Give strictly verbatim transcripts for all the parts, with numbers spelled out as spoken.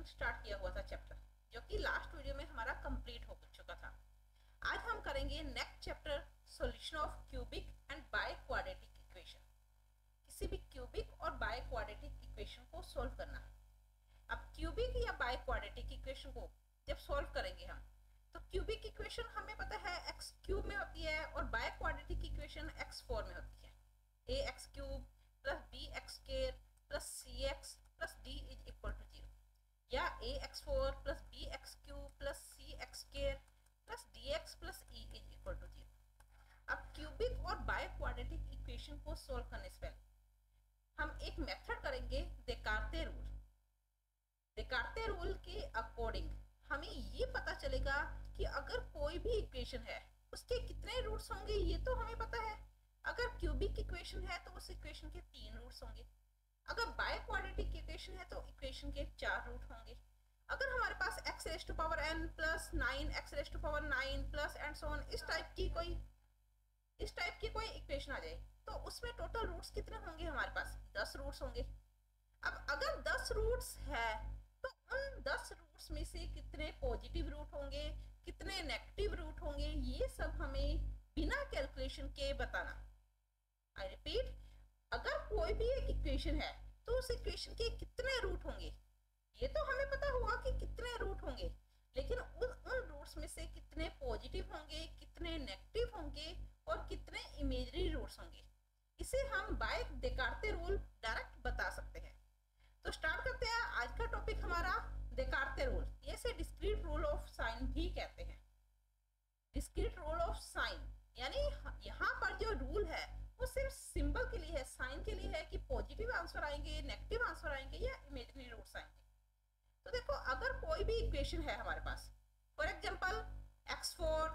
Start किया हुआ था चैप्टर, जो कि लास्ट वीडियो में हमारा कंप्लीट हो चुका था। आज हम करेंगे next chapter, solution of cubic and biquadratic equation. किसी भी क्यूबिक और बाय क्वाड्रेटिक इक्वेशन को सोल्व करना। अब क्यूबिक या बाय क्वाड्रेटिक इक्वेशन को जब सोल्व करेंगे हम, तो क्यूबिक इक्वेशन हमें पता है एक्स क्यूब में होती है और biquadratic equation x four में होती है। A x cube plus b x square plus c x plus d is equal to zero, या a x four plus b x cube plus c x square plus d x plus e is equal to zero. अब cubic और biquadratic equation को solve करने से पहले हम एक method करेंगे, देकार्ते रूल। देकार्ते रूल के अकॉर्डिंग हमें ये पता चलेगा कि अगर कोई भी इक्वेशन है उसके कितने रूट्स होंगे, ये तो हमें पता है। अगर क्यूबिक इक्वेशन है तो उस इक्वेशन के तीन रूट्स होंगे। अगर बाय क्वाड्रेटिक इक्वेशन है तो इक्वेशन के चार रूट होंगे। अगर हमारे पास x raise to power n plus nine x raise to power nine plus and so on, इस टाइप की कोई इस टाइप की कोई इक्वेशन आ जाए तो उसमें टोटल रूट्स कितने होंगे? हमारे पास दस रूट्स होंगे। अब अगर दस रूट्स है तो उन दस रूट्स में से कितने पॉजिटिव रूट होंगे, कितने नेगेटिव रूट होंगे, ये सब हमें बिना कैलकुलेशन के बताना। आई रिपीट, अगर कोई भी एक इक्वेशन है तो उस इक्वेशन के कितने रूट होंगे, ये तो हमें पता हुआ कि कितने रूट होंगे, लेकिन उन उन रूट्स में से कितने पॉजिटिव होंगे, कितने नेगेटिव होंगे और कितने इमेजनरी रूट्स होंगे, इसे हम बाय देकार्ते रूल डायरेक्ट बता सकते हैं। तो स्टार्ट करते हैं। आज का टॉपिक हमारा देकार्ते रूल, ये से डिस्क्रीट रूल ऑफ साइन भी कहते हैं। डिस्क्रीट रूल ऑफ साइन यानी यहाँ पर जो रूल है वो सिर्फ सिंबल के लिए है, साइन के लिए है कि पॉजिटिव आंसर आएंगे, नेगेटिव आंसर आएंगे या इमेजिनरी रूट्स आएंगे। तो देखो, अगर कोई भी इक्वेशन है हमारे पास, for example x four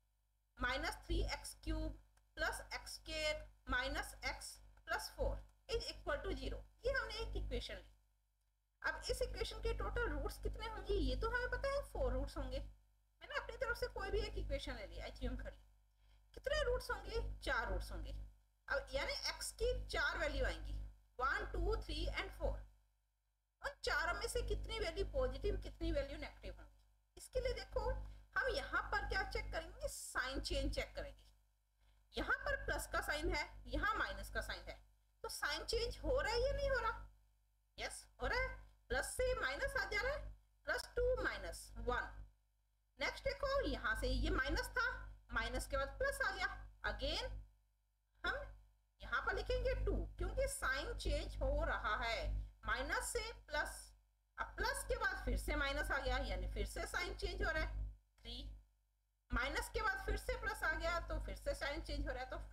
minus three x cube plus x square minus x plus four is equal to zero, ये हमने एक इक्वेशन ली। अब इस इक्वेशन के टोटल रूट्स कितने होंगे, ये तो हमें पता है फोर रूट्स होंगे। मैंने अपनी तरफ से कोई भी एक इक्वेशन ले लिया, एज्यूम कर ली। कितने रूट्स होंगे? चार रूट्स होंगे। अब यानी x की चार वैल्यू आएंगी, one two three and four. उन चारों में से कितनी वैल्यू पॉजिटिव, कितनी वैल्यू नेगेटिव होंगी? इसके लिए देखो, हम यहाँ पर क्या चेक करेंगे? साइन चेंज चेक करेंगे। यहाँ पर प्लस का साइन है, यहाँ माइनस का साइन है, तो साइन चेंज हो रहा है या नहीं हो रहा? यस, हो रहा है। प्लस से माइनस आ जा रहा है, plus two minus one. Next देखो, यहाँ से ये माइनस था, माइनस के बाद प्लस आ गया। अगेन हम यहाँ पर लिखेंगे टू, क्योंकि साइन चेंज हो रहा है, माइनस से प्लस। अब प्लस के बाद फिर से माइनस आ गया, यानी फिर से साइन चेंज हो रहा है। थ्री माइनस के बाद फिर से प्लस आ गया, तो फिर से साइन चेंज हो रहा है, तो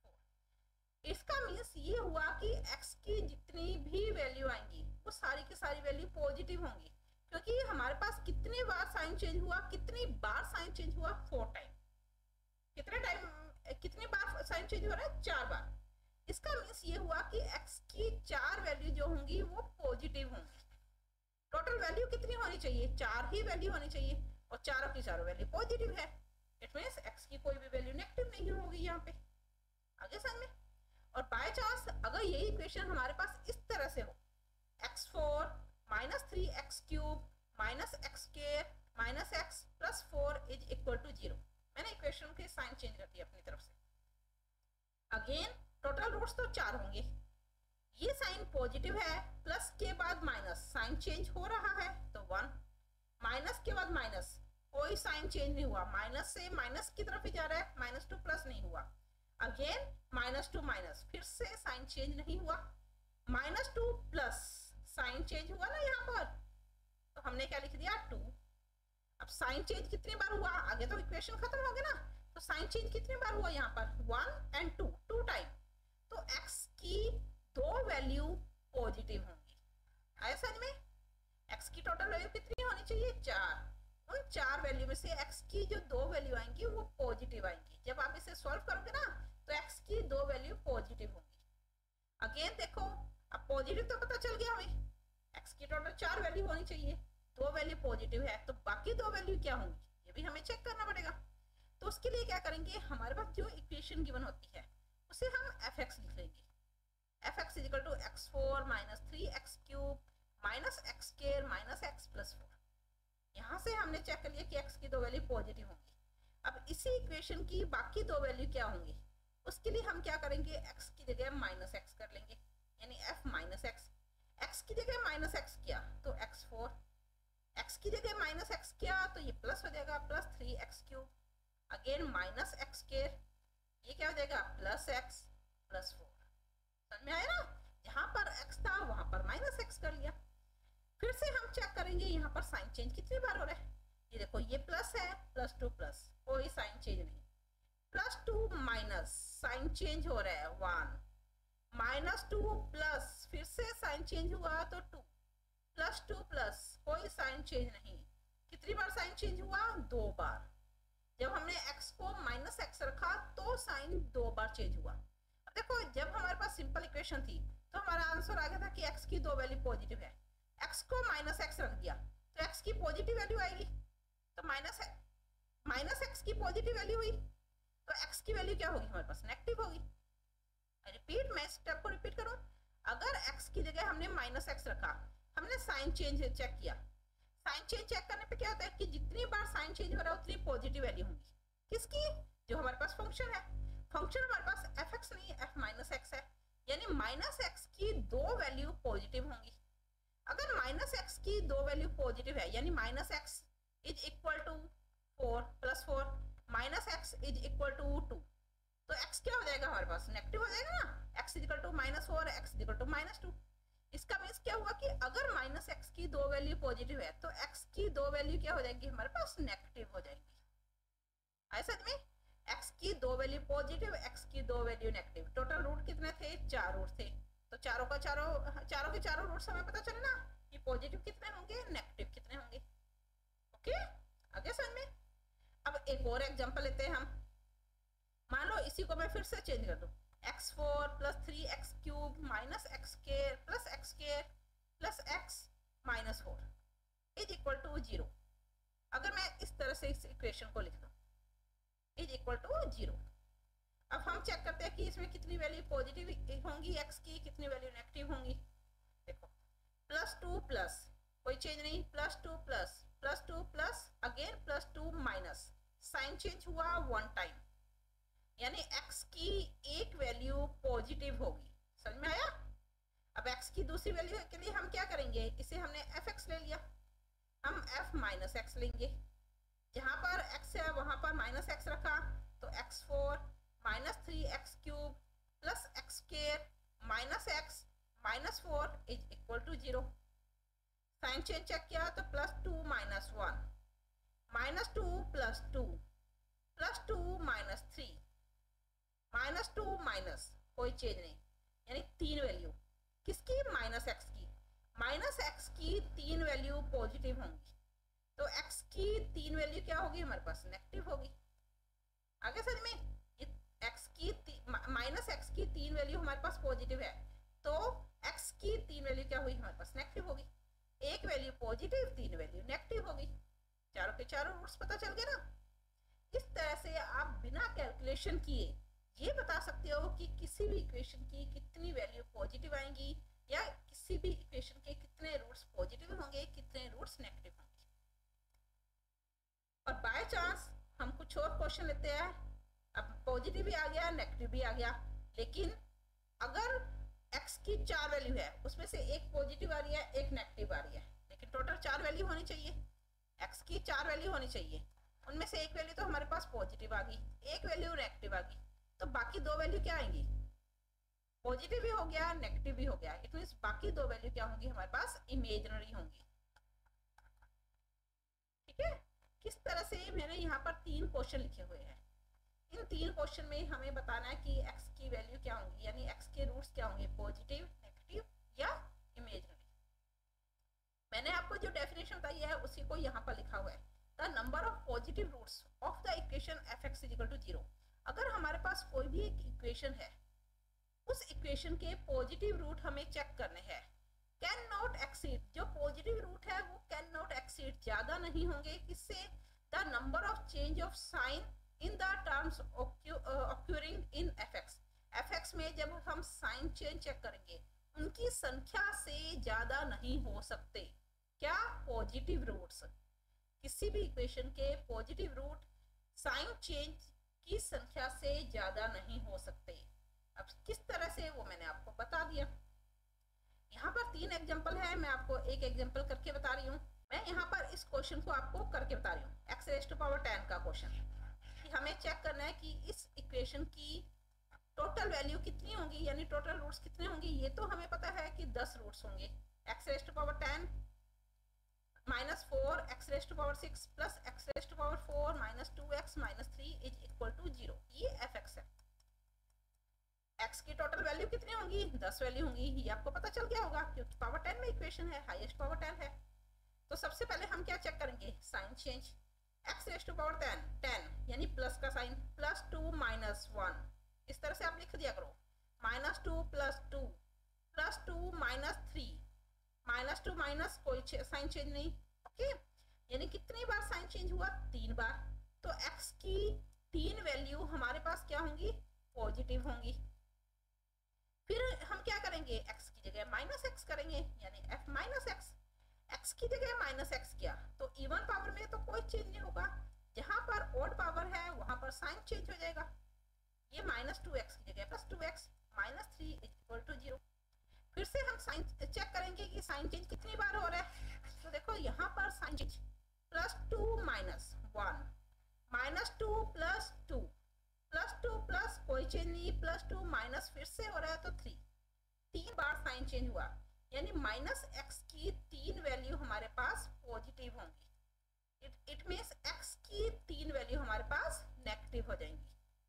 फोर। इसका मीन्स ये हुआ कि x की जितनी भी वैल्यू आएंगी वो सारी की सारी वैल्यू पॉजिटिव होंगी, क्योंकि हमारे पास कितने बार साइन चेंज हुआ, कितनी बार साइन चेंज हुआ? Four time. कितने टाइम, कितनी बार साइन चेंज हो रहा है? चार बार। इसका मीन्स ये हुआ कि x की चार वैल्यू जो होंगी वो पॉजिटिव होंगी। टोटल वैल्यू कितनी होनी चाहिए? चार ही वैल्यू होनी चाहिए, और चारों की चारों वैल्यू पॉजिटिव है। इट मीन्स x की कोई भी वैल्यू नेगेटिव नहीं होगी यहाँ पे। आगे समझ में? और बाय चांस अगर ये इक्वेशन हमारे पास इस तरह से हो, x four minus three x cube minus x square minus x plus four is equal to zero, मैंने इक्वेशन के साइन चेंज कर दिया अपनी तरफ से। अगेन टोटल रूट्स तो चार होंगे। ये साइन पॉजिटिव है, प्लस के बाद माइनस, साइन चेंज हो रहा है, तो वन। माइनस के बाद माइनस, कोई साइन चेंज नहीं हुआ, माइनस से माइनस की तरफ ही जा रहा है, माइनस टू प्लस नहीं हुआ। अगेन माइनस टू माइनस, फिर से साइन चेंज नहीं हुआ। Minus two plus, sign change हुआ ना यहाँ पर, तो हमने क्या लिख दिया? टू। अब साइन चेंज कितनी बार हुआ? आगे तो इक्वेशन खत्म हो गया ना, तो साइन चेंज कितनी बार हुआ यहाँ पर? One and two, two time. तो x की दो वैल्यू पॉजिटिव होंगी। आया समझ में? x की टोटल वैल्यू कितनी होनी चाहिए? चार। उन चार वैल्यू में से x की जो दो वैल्यू आएंगी वो पॉजिटिव आएंगी। जब आप इसे सॉल्व करोगे ना, तो x की दो वैल्यू पॉजिटिव होंगी। अगेन देखो, अब पॉजिटिव तो पता चल गया हमें, x की टोटल चार वैल्यू होनी चाहिए, दो वैल्यू पॉजिटिव है, तो बाकी दो वैल्यू क्या होंगी ये भी हमें चेक करना पड़ेगा। तो उसके लिए क्या करेंगे, हमारे पास जो इक्वेशन गिवन होती है उसे हम एफ एक्स लिख लेंगे। F x is equal to x four minus three x cube minus x square minus x plus four. यहाँ से हमने चेक कर लिया कि x की दो वैल्यू पॉजिटिव होंगी। अब इसी इक्वेशन की बाकी दो वैल्यू क्या होंगी, उसके लिए हम क्या करेंगे, x की जगह माइनस एक्स कर लेंगे, यानी f माइनस एक्स। एक्स की जगह माइनस एक्स किया तो एक्स फोर, एक्स की जगह माइनस एक्स किया तो ये प्लस हो जाएगा plus three x cube, again minus x square, ये क्या हो जाएगा प्लस एक्स प्लस फोर। समझ में आया ना, जहां पर x था वहां पर माइनस एक्स कर लिया। फिर से हम चेक करेंगे यहाँ पर साइन चेंज कितनी बार हो रहा है, ये देखो ये प्लस है, प्लस टू प्लस, कोई साइन चेंज नहीं, plus two minus sign change हो रहा है वन, माइनस टू प्लस फिर से साइन चेंज हुआ तो टू, प्लस टू प्लस कोई साइन चेंज नहीं। कितनी बार साइन चेंज हुआ, दो बार। जब हमने x को माइनस एक्स रखा तो साइन दो बार चेंज हुआ। अब देखो जब हमारे पास सिंपल इक्वेशन थी तो हमारा आंसर आ गया था कि x की दो वैल्यू पॉजिटिव है, x को माइनस एक्स रख दिया तो x की पॉजिटिव वैल्यू आएगी, तो माइनस माइनस एक्स की पॉजिटिव वैल्यू हुई तो x की वैल्यू क्या होगी, हमारे पास नेगेटिव होगी। रिपीट, मैं स्टेप को रिपीट करूं, अगर x की जगह हमने माइनस एक्स रखा, हमने साइन चेंज चेक किया, साइन चेंज चेक करने पे क्या होता है कि जितनी बार साइन चेंज हो रहा है उतनी पॉजिटिव वैल्यू होगी, किसकी, जो हमारे पास फंक्शन है। फंक्शन हमारे पास एफ एक्स नहीं एफ माइनस एक्स है, यानी माइनस एक्स की दो वैल्यू पॉजिटिव होंगी। अगर माइनस एक्स की दो वैल्यू पॉजिटिव है यानी minus x is equal to four plus four minus x is equal to two, two x क्या हो जाएगा, हमारे पास नेगेटिव हो जाएगा ना, x is equal to minus four x is equal to minus two. इसका मीन्स क्या हुआ कि अगर माइनस एक्स की दो वैल्यू पॉजिटिव है तो x की दो वैल्यू क्या हो जाएगी, हमारे पास नेगेटिव हो जाएगी। ऐसा में x की दो वैल्यू पॉजिटिव, x की दो वैल्यू नेगेटिव, टोटल रूट कितने थे, चार रूट थे, तो चारों का चारों चारों के चारों रूट हमें पता चलना कि पॉजिटिव कितने होंगे, नेगेटिव कितने होंगे। ओके, आगे समझ में। अब एक और एग्जांपल लेते हैं हम, मान लो इसी को मैं फिर से चेंज कर दूं, x four plus three x cube minus x square plus x square plus x minus four is equal to zero. अगर मैं इस तरह से इस इक्वेशन को लिख दूं, इज इक्वल टू जीरो। अब हम चेक करते हैं कि इसमें कितनी वैल्यू पॉजिटिव होंगी एक्स की, कितनी वैल्यू नेगेटिव होंगी। देखो प्लस टू प्लस कोई चेंज नहीं, plus two plus plus two plus again plus two minus, sign change हुआ वन टाइम, यानी x की एक वैल्यू पॉजिटिव होगी। समझ में आया। अब x की दूसरी वैल्यू के लिए हम क्या करेंगे, इसे हमने fx ले लिया, हम f माइनस एक्स लेंगे, जहां पर x है वहां पर माइनस एक्स रखा तो x four minus three x cube plus x square minus x minus four is equal to zero. Sign change check किया तो plus two minus one minus two plus two plus two minus three minus two minus कोई change नहीं, यानी तीन value किसकी, minus x की। Minus x की तीन वैल्यू पॉजिटिव होंगी तो एक्स की तीन वैल्यू क्या होगी, हमारे पास नेगेटिव होगी। आगे समझ में, एक्स की माइनस एक्स की तीन वैल्यू हमारे पास पॉजिटिव है तो एक्स की तीन वैल्यू क्या हुई, हमारे पास नेगेटिव होगी। एक वैल्यू पॉजिटिव, तीन वैल्यू नेगेटिव होगी, चारों के चारों रूट्स पता चल गए ना। इस तरह से आप बिना कैलकुलेशन किए ये बता सकते हो कि किसी भी इक्वेशन की कितनी वैल्यू पॉजिटिव आएंगी या किसी भी इक्वेशन के कितने रूट्स पॉजिटिव होंगे, कितने रूट्स नेगेटिव होंगे। और बाय चांस हम कुछ और क्वेश्चन लेते हैं, अब पॉजिटिव भी आ गया नेगेटिव भी आ गया, लेकिन अगर x की चार वैल्यू है उसमें से एक पॉजिटिव आ रही है एक नेगेटिव आ रही है, लेकिन टोटल चार वैल्यू होनी चाहिए, x की चार वैल्यू होनी चाहिए, उनमें से एक वैल्यू तो हमारे पास पॉजिटिव आ गई, एक वैल्यू नेगेटिव आ गई, तो बाकी दो वैल्यू क्या आएंगी, पॉजिटिव भी हो गया नेगेटिव भी हो गया, इट मींस बाकी दो वैल्यू क्या होंगी, हमारे पास इमेजिनरी होंगी। ठीक है, किस तरह से मैंने यहाँ पर तीन क्वेश्चन लिखे हुए हैं, इन तीन क्वेश्चन में हमें बताना है कि x की वैल्यू क्या होंगी, यानी x के रूट्स क्या होंगे, पॉजिटिव नेगेटिव या इमेजिनरी। मैंने आपको जो डेफिनेशन बताई है उसी को यहाँ पर लिखा हुआ है, the number of positive roots of the equation fx is equal to zero. अगर हमारे पास कोई भी एक इक्वेशन है, उस इक्वेशन के पॉजिटिव रूट हमें चेक करने हैं, कैन नॉट एक्सीड, जो पॉजिटिव रूट है वो कैन नॉट एक्सीड, ज्यादा नहीं होंगे, किससे, the number of change of sign in the terms occurring in fx। fx में जब हम साइन चेंज चेक करेंगे उनकी संख्या से ज्यादा नहीं हो सकते। क्या? Positive roots. किसी भी इक्वेशन के पॉजिटिव रूट साइन चेंज की संख्या से ज्यादा नहीं हो सकते। अब किस तरह से, वो मैंने आपको बता दिया। यहाँ पर तीन एग्जांपल है, मैं आपको एक एग्जांपल करके बता रही हूँ। मैं यहाँ पर इस क्वेश्चन को आपको करके बता रही हूँ, x raise to power ten का क्वेश्चन, कि हमें चेक करना है कि इस इक्वेशन की टोटल वैल्यू कितनी होंगी, यानी टोटल रूट्स कितने होंगे। ये तो हमें पता है कि दस रूट्स होंगे। X raise to power ten minus four x raise to power six plus x raise to power four minus two x minus three is equal to zero. ये एफ एक्स है। एक्स की total value कितनी होंगी? दस value होंगी। ये आपको पता चल गया होगा क्योंकि पावर टेन में इक्वेशन है, हाईएस्ट पावर टेन है। तो सबसे पहले हम क्या चेक करेंगे? Sign change. X raise to power ten ten यानी प्लस का sign, plus two minus one, इस तरह से आप लिख दिया करो। Minus two plus two plus two minus three, minus two minus कोई साइन चेंज नहीं। ओके, यानी कितनी बार साइन चेंज हुआ? तीन बार। तो एक्स की तीन वैल्यू हमारे पास क्या होंगी? पॉजिटिव होंगी। फिर हम क्या करेंगे? एक्स की जगह माइनस एक्स करेंगे, यानी एफ माइनस एक्स। एक्स की जगह माइनस एक्स किया तो इवन पावर में तो कोई चेंज नहीं होगा, जहां पर ऑड पावर है वहां पर साइन चेंज हो जाएगा। ये माइनस टू एक्स की जगह plus two x minus three equal to zero. फिर से हम साइन चेक करेंगे कि साइन चेंज कितनी बार हो रहा है। तो देखो यहाँ पर sign change plus two minus one, minus two plus two, plus two plus कोई चेंज नहीं, प्लस टू माइनस फिर से हो रहा है तो थ्री, तीन बार साइन चेंज हुआ, यानी माइनस एक्स की तीन वैल्यू हमारे पास पॉजिटिव होंगी। इट इट मींस एक्स की तीन वैल्यू हमारे पास नेगेटिव हो जाएंगी।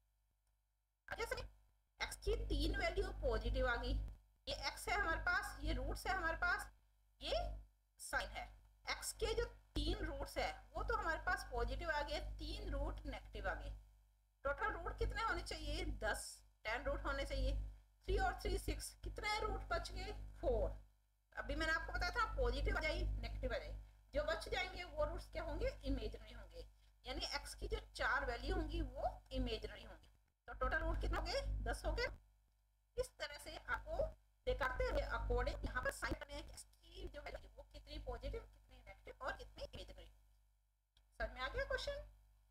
जैसे एक्स की तीन वैल्यू पॉजिटिव आ गई, ये एक्स है हमारे पास, ये रूट्स है हमारे पास, ये साइन है। एक्स के जो तीन रूट्स है वो तो हमारे पास पॉजिटिव आ गए, तीन रूट नेगेटिव आ गए। टोटल रूट कितने होने चाहिए? दस, टेन रूट होने चाहिए। थ्री और थ्री सिक्स, कितने रूट बच गए? फोर। अभी मैंने आपको बताया था पॉजिटिव आ जाए नेगेटिव आ जाए, जो बच जाएंगे वो रूट्स क्या होंगे? इमेजिनरी होंगे, यानी एक्स की जो चार वैल्यू होंगी वो इमेजिनरी होंगी। तो टोटल रूट कितने हो गए? दस हो गए। इस तरह से आपको दिखाते हुए अकॉर्डिंग यहाँ पर साइन करने हैं कि इसकी जो वैल्यू वो कितनी पॉजिटिव, कितनी नेगेटिव और कितनी इमेजिनरी। समझ में आ गया क्वेश्चन?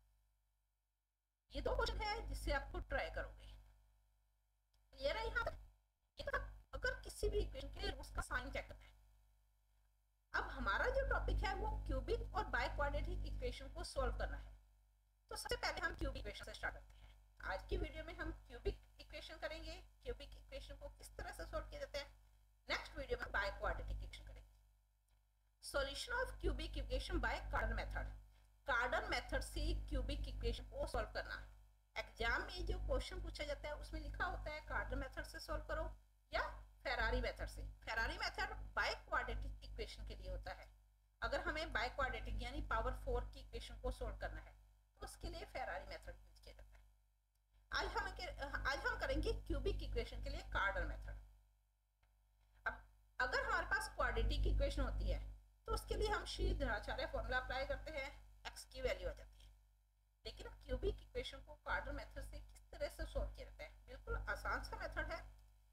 ये दो क्वेश्चन है जिससे आपको ट्राई करोगे। क्लियर है यहाँ पर? अगर किसी भी इक्वेशन के लिए रूट्स का साइन चेक करना है। अब हमारा जो टॉपिक है वो क्यूबिक और बाइक्वाड्रेटिक इक्वेशन को सॉल्व करना है। तो सबसे पहले हम क्यूबिक इक्वेशन से स्टार्ट करते हैं। आज की वीडियो में हम क्यूबिक इक्वेशन करेंगे, क्यूबिक इक्वेशन को किस तरह से सॉल्व किया जाता है। नेक्स्ट वीडियो में बाइक्वाड्रेटिक इक्वेशन करेंगे। Solution of cubic equation by Cardan method. Cardan method से क्यूबिक इक्वेशन को सॉल्व करना। एग्जाम में जो क्वेश्चन पूछा जाता है उसमें लिखा होता है कार्डन मेथड से सॉल्व करो या फेरारी मेथड से। फेरारी मेथड बाइक्वाड्रेटिक इक्वेशन के लिए होता है। अगर हमें बाइक्वाड्रेटिक यानी पावर फोर की इक्वेशन को सॉल्व करना है तो उसके लिए फेरारी मेथड यूज किया जाता है। आज हम आज हम करेंगे क्यूबिक इक्वेशन के लिए कार्डन मेथड। अब अगर हमारे पास क्वाड्रेटिक इक्वेशन होती है तो उसके लिए हम श्रीधराचार्य फॉर्मूला अप्लाई करते हैं, एक्स की वैल्यू आ जाती है। लेकिन क्यूबिक इक्वेशन को कार्डन मेथड से किस तरह से सॉल्व किया जाता है? बिल्कुल आसान सा मेथड है,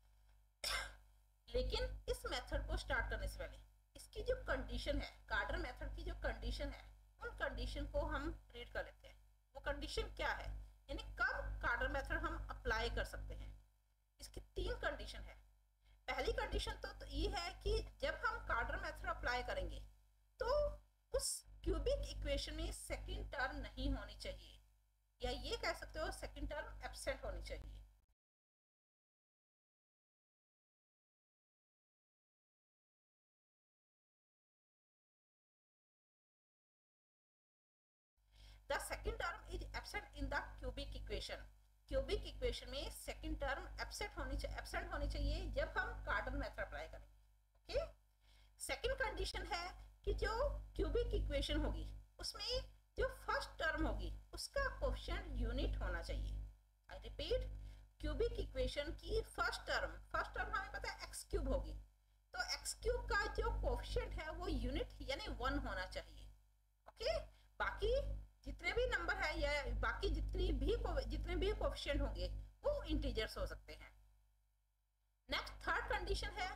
लेकिन इस मेथड को स्टार्ट करने से पहले इसकी जो कंडीशन है, कार्डन मेथड की जो कंडीशन है, उन कंडीशन को हम रीड कर लेते हैं। वो कंडीशन क्या है, यानी कब कार्डन मेथड हम अप्लाई कर सकते हैं। इसकी तीन कंडीशन है। पहली कंडीशन तो, तो ये है कि जब हम कार्डन मेथड अप्लाई करेंगे तो उस क्यूबिक इक्वेशन में सेकंड टर्म नहीं होनी चाहिए, या ये कह सकते हो सेकंड टर्म एब्सेंट होनी चाहिए। The second term is absent in the cubic equation. Cubic equation में सेकंड टर्म एब्सेंट होनी चाहिए एब्सेंट होनी चाहिए जब हम कार्डन मेथड अप्लाई करेंगे। ओके, सेकंड कंडीशन है कि जो क्यूबिक इक्वेशन होगी उसमें जो फर्स्ट टर्म होगी उसका कोएफिशिएंट यूनिट होना चाहिए। आई रिपीट, क्यूबिक इक्वेशन की फर्स्ट टर्म फर्स्ट टर्म हमें पता है एक्स क्यूब होगी, तो एक्स क्यूब का जो कोएफिशिएंट है वो यूनिट यानी वन होना चाहिए। ओके, बाकी जितने भी नंबर है या बाकी जितनी भी जितने भी कोएफिशिएंट होंगे वो इंटीजर्स हो सकते हैं। नेक्स्ट थर्ड कंडीशन है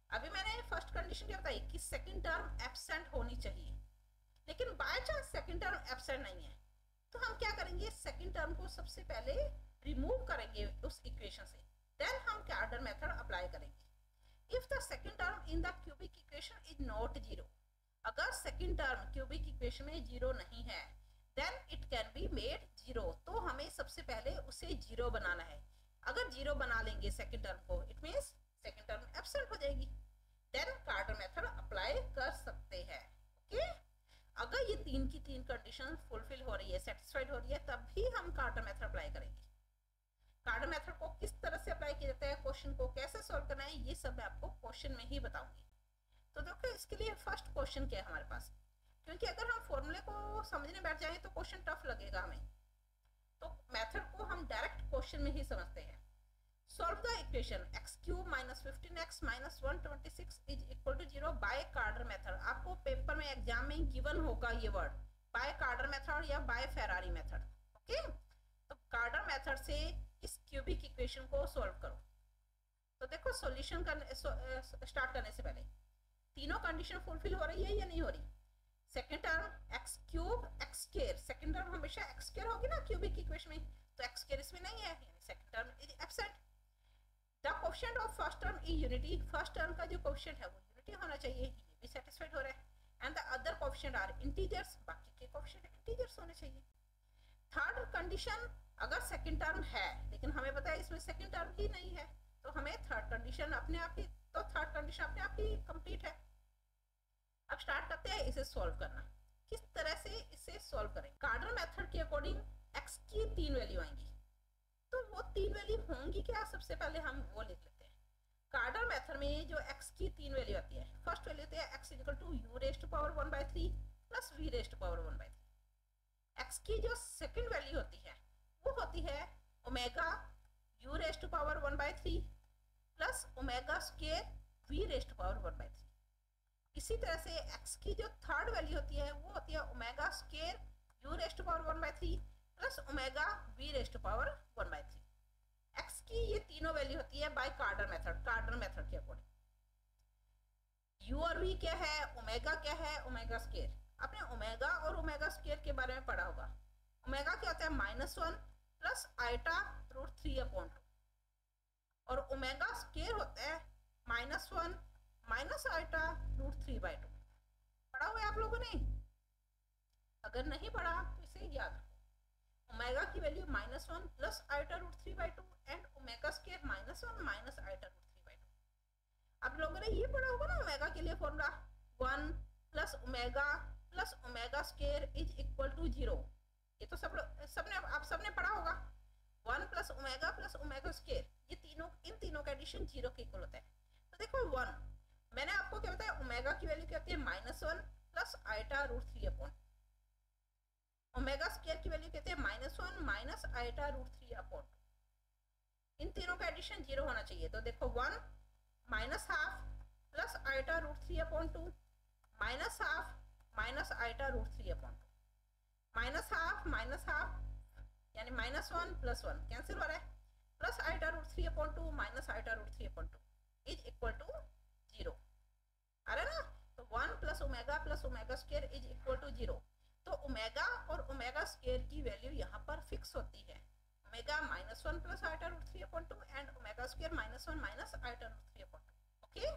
अभी मैंने फर्स्ट कंडीशन क्या बताई कि सेकंड टर्म एब्सेंट होनी चाहिए, लेकिन by chance second term absent नहीं है तो हम क्या करेंगे, सेकंड टर्म को सबसे पहले रिमूव करेंगे उस इक्वेशन से, देन हम कार्डर मेथड अप्लाई करेंगे। If the second term in the cubic equation is not zero, अगर सेकंड टर्म क्यूबिक इक्वेशन में जीरो नहीं है, then it can be made zero, तो हमें सबसे पहले उसे जीरो बनाना है। अगर जीरो बना लेंगे सेकंड टर्म को, it means second term absent हो जाएगी, देन कार्डर मेथड अप्लाई कर सकते हैं। ओके, अगर ये तीन की तीन कंडीशन फुलफिल हो रही है, सेटिस्फाइड हो रही है, तब भी हम कार्डर मेथड अप्लाई करेंगे। कार्डर मेथड को किस तरह से अप्लाई किया जाता है, क्वेश्चन को कैसे सॉल्व करना है, ये सब मैं आपको क्वेश्चन में ही बताऊंगी। तो देखो इसके लिए फर्स्ट क्वेश्चन क्या है हमारे पास, क्योंकि अगर हम फॉर्मूले को समझने बैठ जाएंगे तो क्वेश्चन टफ लगेगा हमें, तो मेथड को हम डायरेक्ट क्वेश्चन में ही समझते हैं। Solve the equation x cube minus fifteen x minus one twenty six is equal to zero by Cardan method. आपको पेपर में एग्जाम में गिवन होगा ये वर्ड, बाय कार्डर मेथड या बाय फेरारी मेथड। ओके, तो कार्डर मेथड से इस cubic equation को सॉल्व करो। तो देखो सॉल्यूशन करने स्टार्ट करने से पहले तीनों कंडीशन फुलफिल हो रही है या नहीं हो रही। Second term x cube x square, second term हमेशा एक्स स्क्वायर होगी ना क्यूबिक इक्वेशन में, तो एक्स स्क्वायर इसमें नहीं है, यानी second term is absent. The coefficient of first term is unity, first term का जो कोएफिशिएंट है वो यूनिटी होना चाहिए, ये भी सेटिस्फाइड हो रहा है। And the other coefficient are integers, बाकी के कोएफिशिएंट इंटीजर्स होने चाहिए। थर्ड कंडीशन, अगर सेकंड टर्म है लेकिन हमें पता है इसमें सेकंड टर्म ही नहीं है, तो हमें थर्ड कंडीशन अपने आप ही, तो थर्ड कंडीशन अपने आप ही कंप्लीट है। अब स्टार्ट करते हैं इसे सॉल्व करना। किस तरह से इसे सॉल्व करें, कार्डर मेथड के अकॉर्डिंग x की तीन वैल्यू आएंगी, तो वो तीन वैल्यू होंगी क्या, सबसे पहले हम वो लिख लेते हैं। कार्डर मेथड में जो x की तीन वैल्यू आती है, फर्स्ट वैल्यू होती है x equal to u raised to power one by three plus v raised to power one by three. x की जो सेकंड वैल्यू होती है वो होती है omega u raised to power one by three plus omega square v raised to power one by three. इसी तरह से x की जो थर्ड वैल्यू होती है वो होती है omega square u raised to power one by three plus omega v raised to power one by three. x की ये तीनों वैल्यू होती है बाय कार्डर मेथड, कार्डर मेथड के अकॉर्डिंग। u और v क्या है, ओमेगा क्या है, ओमेगा स्क्वायर। आपने ओमेगा और ओमेगा स्क्वायर के बारे में पढ़ा होगा। ओमेगा क्या होता है, minus one plus iota root three upon two, और ओमेगा स्क्वायर होता है minus one minus iota root three by two. पढ़ा हुआ है आप लोगों ने, अगर नहीं पढ़ा तो इसे याद रखो। ओमेगा की value minus one plus iota root three by two and omega square minus one minus iota root three by two. आप लोगों ने ये पढ़ा होगा ना ओमेगा के लिए formula, one plus omega plus omega square is equal to zero. ये तो सब सबने आप सबने पढ़ा होगा, one plus omega plus omega square, ये तीनों इन तीनों का एडिशन जीरो के इक्वल होता है। तो देखो वन, मैंने आपको क्या बताया, ओमेगा की वैल्यू क्या होती है, minus one plus iota root three upon, omega square की वैल्यू कहते हैं minus one minus iota root three upon. इन तीनों का एडिशन जीरो होना चाहिए। तो देखो one minus half plus iota root three upon two minus half minus iota root three upon two, minus half minus half यानी minus one plus one cancel हो रहा है, plus iota root three upon two minus iota root three upon two is equal to zero. आ रहा है ना, तो one plus omega plus omega square is equal to zero. तो omega और ओमेगा स्क्वायर की वैल्यू यहाँ पर फिक्स होती है, omega minus one plus iota root three upon two and omega square minus one minus iota root three upon two. Okay,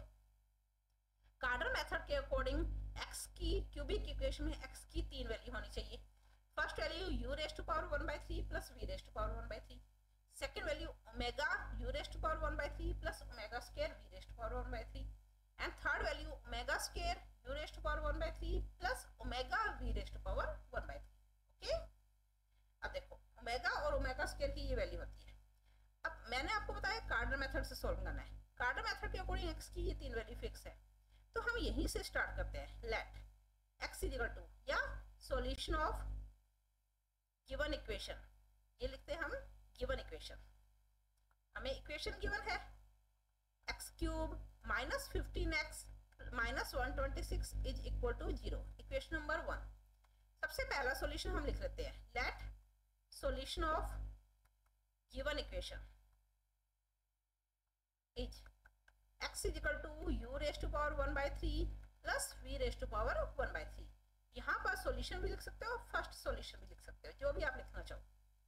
Cardan method के according x की cubic equation में x की तीन वैल्यू होनी चाहिए। First value u raised to power one by three plus v raised to power one by three, second value omega u raised to power one by three plus omega square v raised to power one by three, and third value omega square u raised to power one by three plus omega v raised to power one by three. Okay, अब देखो omega और omega square की ये value होती है। अब मैंने आपको बताया कार्डर मेथड से सॉल्व करना है, कार्डर मेथड के अकॉर्डिंग x की ये तीन वैल्यू फिक्स है, तो हम यहीं से स्टार्ट करते हैं। Let x is equal to या सॉल्यूशन ऑफ गिवन इक्वेशन, ये लिखते हैं हम गिवन इक्वेशन। हमें इक्वेशन गिवन है x cube minus fifteen x minus one twenty six is equal to zero, equation number one. सबसे पहला सॉल्यूशन हम लिख लेते हैं, let solution of given equation is x is equal to u raise to power one by three plus v raise to power one by three. यहाँ पर solution भी लिख सकते हो, फर्स्ट सॉल्यूशन भी लिख सकते हो, जो भी आप लिखना चाहो।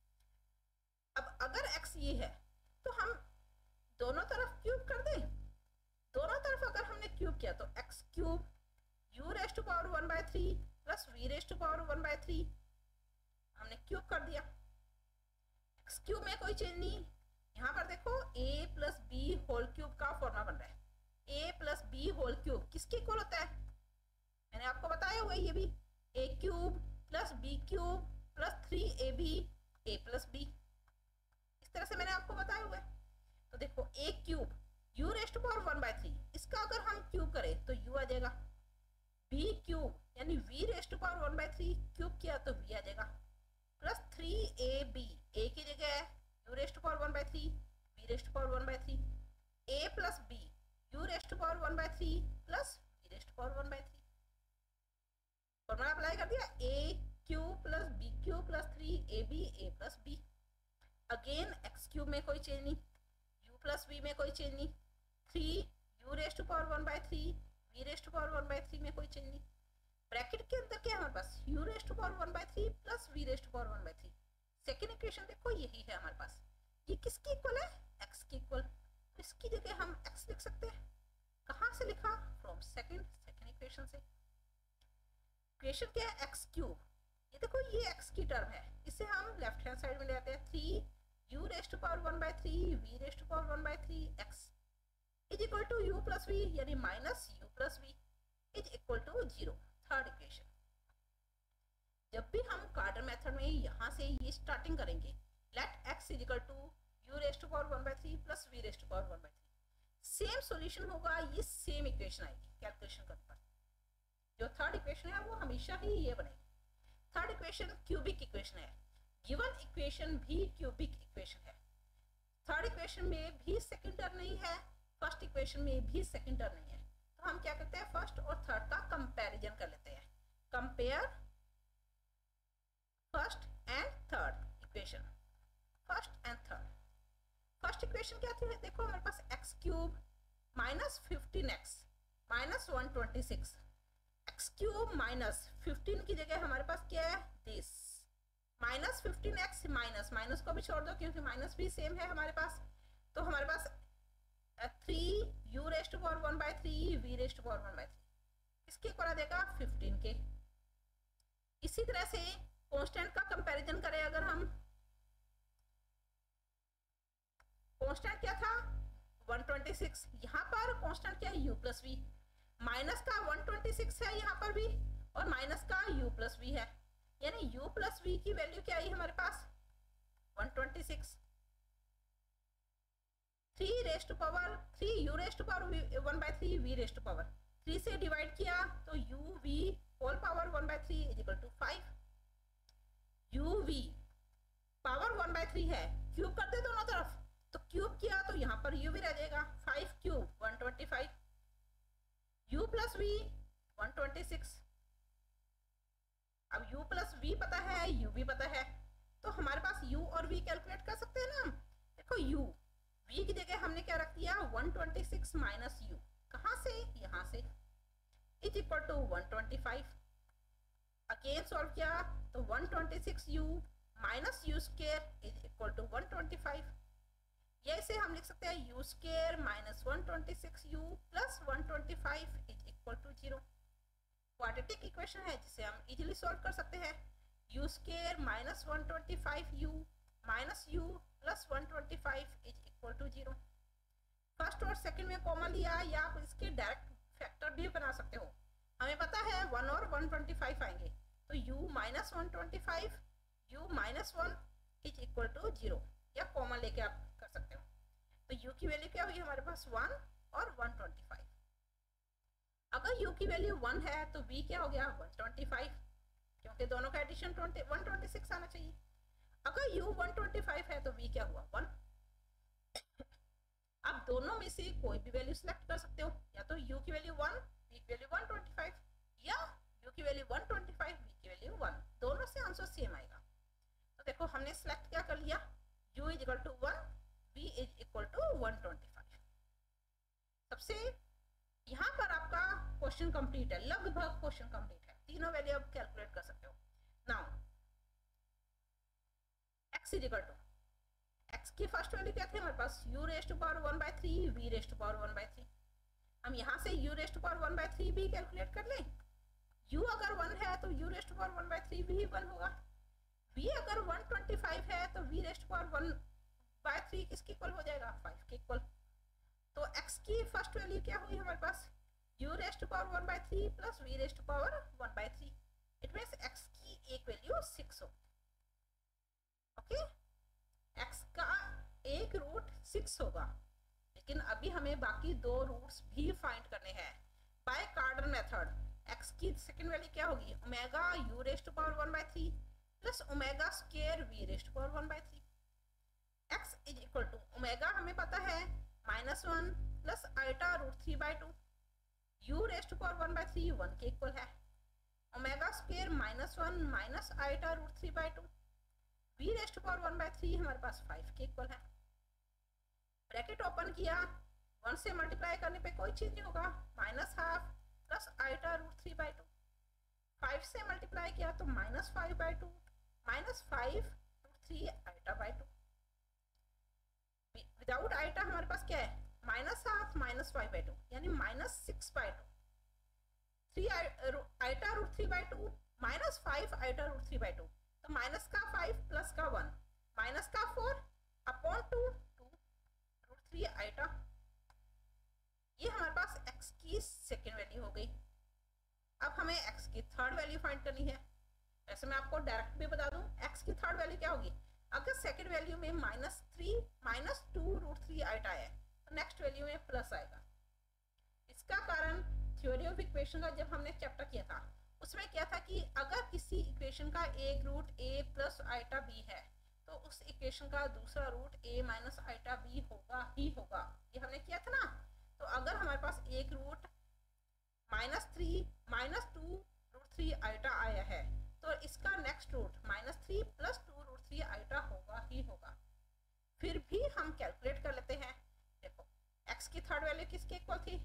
अब अगर x ये है तो हम दोनों तरफ क्यूब कर दें। दोनों तरफ अगर हमने क्यूब किया तो x cube u raise to power one by three plus v raise to power one by three हमने क्यूब कर दिया। x क्यूब में कोई चेंज नहीं। यहाँ पर देखो a plus b whole cube का फॉर्मूला बन रहा है। a plus b whole cube किसके इक्वल होता है? मैंने आपको बताया हुआ ये भी, a cube plus b cube plus three a b a plus b. इस तरह से मैंने आपको बताया हुआ है। तो देखो a cube u raise to power one by three, इसका अगर हम क्यूब करें तो u आ जाएगा। b क्यूब यानी v raise to power one by three cube किया तो v आ जाएगा, plus three a b, a की जगह है u raise to power one by three, v raise to power one by three, a plus b u raise to power one by three plus v raise to power one by three. Formula apply कर दिया, a cube plus b cube plus three a b a plus b. Again x cube में कोई change नहीं, u plus v में कोई change नहीं, three u raise to power one by three v raise to power one by three में कोई change नहीं। Bracket के अंदर क्या है हमारे पास, u raise to power one by three plus v raise to power one by three. Second equation देखो यही है हमारे पास। ये किसकी इक्वल है? x की इक्वल। तो इसकी जगह हम x लिख सकते हैं। कहाँ से लिखा? फ्रॉम सेकेंड सेकेंड इक्वेशन से। इक्वेशन क्या है? x cube. ये देखो ये x की टर्म है, इसे हम लेफ्ट हैंड साइड में ले आते हैं। Three u raise to power one by three v raise to power one by three x is equal to u plus v यानी minus u plus v is equal to zero. Third equation. जब भी हम quarter method में यहाँ से ये starting करेंगे, let x is equal to u raise to power one by three plus v raise to power one by three, same solution होगा, ये सेम इक्वेशन आएगी कैलकुलेशन करने पर। जो थर्ड इक्वेशन है वो हमेशा ही ये बनेगी। थर्ड इक्वेशन क्यूबिक इक्वेशन है। गिवन इक्वेशन भी क्यूबिक इक्वेशन है। थर्ड इक्वेशन में भी सेकंड टर्म नहीं है, फर्स्ट इक्वेशन में भी सेकंड टर्म नहीं है। तो हम क्या करते हैं, फर्स्ट और थर्ड का कंपैरिजन कर लेते हैं। Compare first and third equation. First and third. First equation क्या थी? देखो हमारे पास x cube minus fifteen x minus one twenty six, x cube minus fifteen की जगह हमारे पास क्या है, this minus fifteen x minus minus को भी छोड़ दो क्योंकि माइनस भी सेम है हमारे पास। तो हमारे पास three u raise to power one by three v raise to power one by three, इसके इक्वल आ जाएगा फिफ्टीन के। इसी तरह से कांस्टेंट का कंपैरिजन करें अगर हम, कांस्टेंट क्या था वन ट्वेंटी सिक्स, यहाँ पर कांस्टेंट क्या है u प्लस वी, माइनस का वन ट्वेंटी सिक्स है यहाँ पर भी और माइनस का u प्लस वी है, यानी u प्लस वी की वैल्यू क्या आई हमारे पास one twenty six. Three raise to power three u raise to power one by three v raise to power three से डिवाइड किया तो u v whole power one by three is equal to five. U v power one by three है, cube कर दे दोनों तरफ, तो cube किया तो यहाँ पर u भी रह जाएगा, five cube one twenty five, u plus v one twenty six. अब u प्लस वी पता है, u भी पता है, तो हमारे पास u और v कैलकुलेट कर सकते हैं ना। देखो u v की जगह हमने क्या रख दिया one twenty six minus u, कहाँ से, यहाँ से, is equal to one twenty five. Again solve किया तो one twenty six u minus u square is equal to one twenty five. ये इसे हम लिख सकते हैं u square minus one twenty six u plus one twenty five is equal to zero. Quadratic equation है जिसे हम इजीली सॉल्व कर सकते हैं। u square minus one twenty five u minus u plus one twenty five is equal to zero. First और second में common लिया या आप इसके डायरेक्ट फैक्टर भी बना सकते हो। हमें पता है वन और वन ट्वेंटी फाइव आएंगे, तो u minus one twenty five u minus one is equal to zero, या कॉमन लेके आप कर सकते हो। तो u की वैल्यू क्या हुई हमारे पास वन और वन ट्वेंटी फाइव। अगर u की वैल्यू वन है तो v क्या हो गया वन ट्वेंटी फाइव, क्योंकि दोनों का एडिशन वन ट्वेंटी सिक्स आना चाहिए। अगर u वन ट्वेंटी फाइव है तो v क्या हुआ वन। आप दोनों में से कोई भी वैल्यू सिलेक्ट कर सकते हो, या तो u की वैल्यू वन, v की वैल्यू वन ट्वेंटी फाइव, या u की value one twenty five, v की वैल्यू वन, दोनों से आंसर सेम आएगा। तो देखो हमने सिलेक्ट क्या कर लिया, u is equal to one, v is equal to one twenty five. सबसे यहाँ पर आपका क्वेश्चन कंप्लीट है, लगभग क्वेश्चन कंप्लीट है, तीनों वैल्यू आप कैलकुलेट कर सकते हो। Now x is equal to, x की फर्स्ट वैल्यू क्या थी हमारे पास, u raised to power one by three, v raised to power one by three. हम यहाँ से u raised to power one by three भी कैलकुलेट कर लें। u अगर वन है तो u raised to power one by three भी वन होगा। v अगर वन ट्वेंटी फाइव है तो v raised to power one by three किसके इक्वल हो जाएगा, फाइव के इक्वल। तो x की फर्स्ट वैल्यू क्या हुई हमारे पास, u raised to power one by three plus v raised to power one by three. It means x की एक वैल्यू सिक्स हो, ओके okay? x का एक रूट सिक्स होगा, लेकिन अभी हमें बाकी दो रूट्स भी फाइंड करने हैं बाय कार्डन मेथड। x की सेकंड वैल्यू क्या होगी, omega u raised to power one by three plus omega square v raised to power one by three. x is equal to omega हमें पता है minus one plus iota root three by two, u raised to power one by three one के equal है। Omega square minus one minus iota root three by two, v raised to power one by three हमारे पास five के equal है। Bracket open किया, one से multiply करने पे कोई चीज नहीं होगा, minus half plus iota root three by two. Five से मल्टीप्लाई किया तो minus five by two, minus five root three iota by two. Without iota हमारे पास क्या है, minus half minus five by two, यानी minus six by two. Three iota root three by two minus five iota root three by two, तो minus का five plus का one, minus का four upon two, two root three iota. ये हमारे पास x की second value हो गई। अब हमें x की थर्ड वैल्यू फाइंड करनी है। वैसे मैं आपको डायरेक्ट भी बता दूं, x की थर्ड वैल्यू क्या होगी, अगर सेकेंड वैल्यू में minus three minus two root three iota है तो नेक्स्ट वैल्यू में प्लस आएगा। इसका कारण थ्योरी ऑफ इक्वेशन का जब हमने चैप्टर किया था उसमें क्या था कि अगर किसी इक्वेशन का एक root a plus iota b है तो उस इक्वेशन का दूसरा root a minus iota b होगा ही होगा। ये हमने किया था ना। तो अगर हमारे पास एक root minus three minus two root three iota आया है तो इसका next root minus three plus two root three iota होगा ही होगा। फिर भी हम कैलकुलेट कर लेते हैं। देखो x की थर्ड वैल्यू किसके इक्वल थी,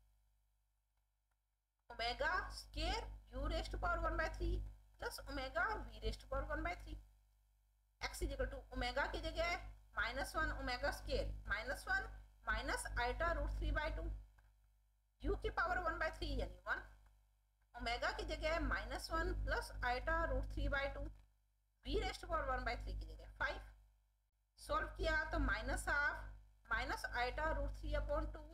omega square u raised to power one by three plus omega v raised to power one by three. x is equal to omega की जगह minus one omega square minus one minus iota root three by two, u की power one by three यानी one, omega की जगह minus one plus iota root three by two, v raised to power one by three की जगह five. Solve किया तो minus half minus iota root three upon two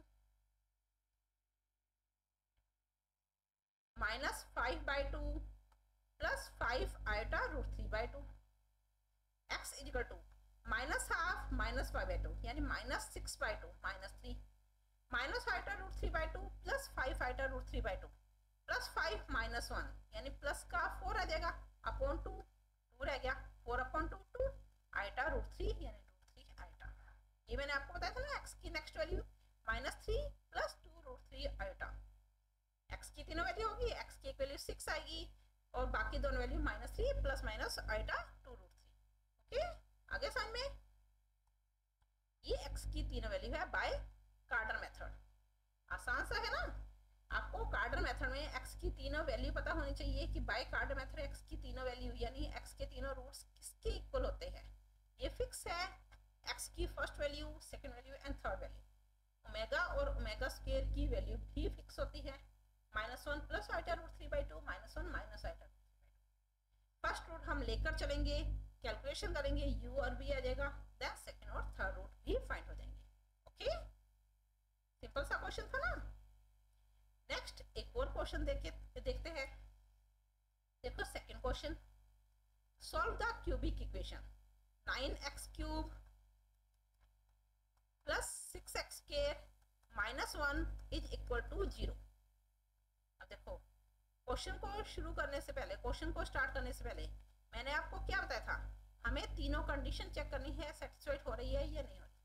minus five by two plus five iota root three by two. X is equal to minus half minus five by two यानी minus six by two minus three, minus iota root three by two plus five iota root three by two plus five minus one यानी plus का four आ जाएगा upon two, to रह गया, four upon two two iota root three यानी root three iota. ये मैंने आपको बताया था ना, एक्स की next value minus three plus two root three iota. x की तीनों वैल्यू होगी, x की एक वैल्यू सिक्स आएगी और बाकी दोनों value minus three plus minus iota two root three. Okay, आगे समझ में। ये x की तीनों वैल्यू है बाय कार्डन मेथड। आसान सा है ना। आपको कार्डन मेथड में x की तीनों वैल्यू पता होनी चाहिए कि बाय कार्डन मेथड x की तीनों वैल्यू यानी x के तीनों रूट्स किसके इक्वल होते हैं, ये फिक्स है। x की first value, second value and third value. Omega और ओमेगा स्क्वायर की वैल्यू भी फिक्स होती है, minus one plus iota root three by two minus one minus iota root three by two. First root हम लेकर चलेंगे, calculation करेंगे, u और v आ जाएगा, देन सेकंड और थर्ड रूट भी फाइंड हो जाएंगे। ओके, सिंपल सा क्वेश्चन था ना। नेक्स्ट एक और क्वेश्चन देखे देखते हैं। देखो second question, solve the cubic equation nine x cube plus six x square minus one is equal to zero. अब देखो क्वेश्चन को शुरू करने से पहले, क्वेश्चन को स्टार्ट करने से पहले मैंने आपको क्या बताया था, हमें तीनों कंडीशन चेक करनी है, सेटिस्फाइड हो रही है या नहीं हो रही।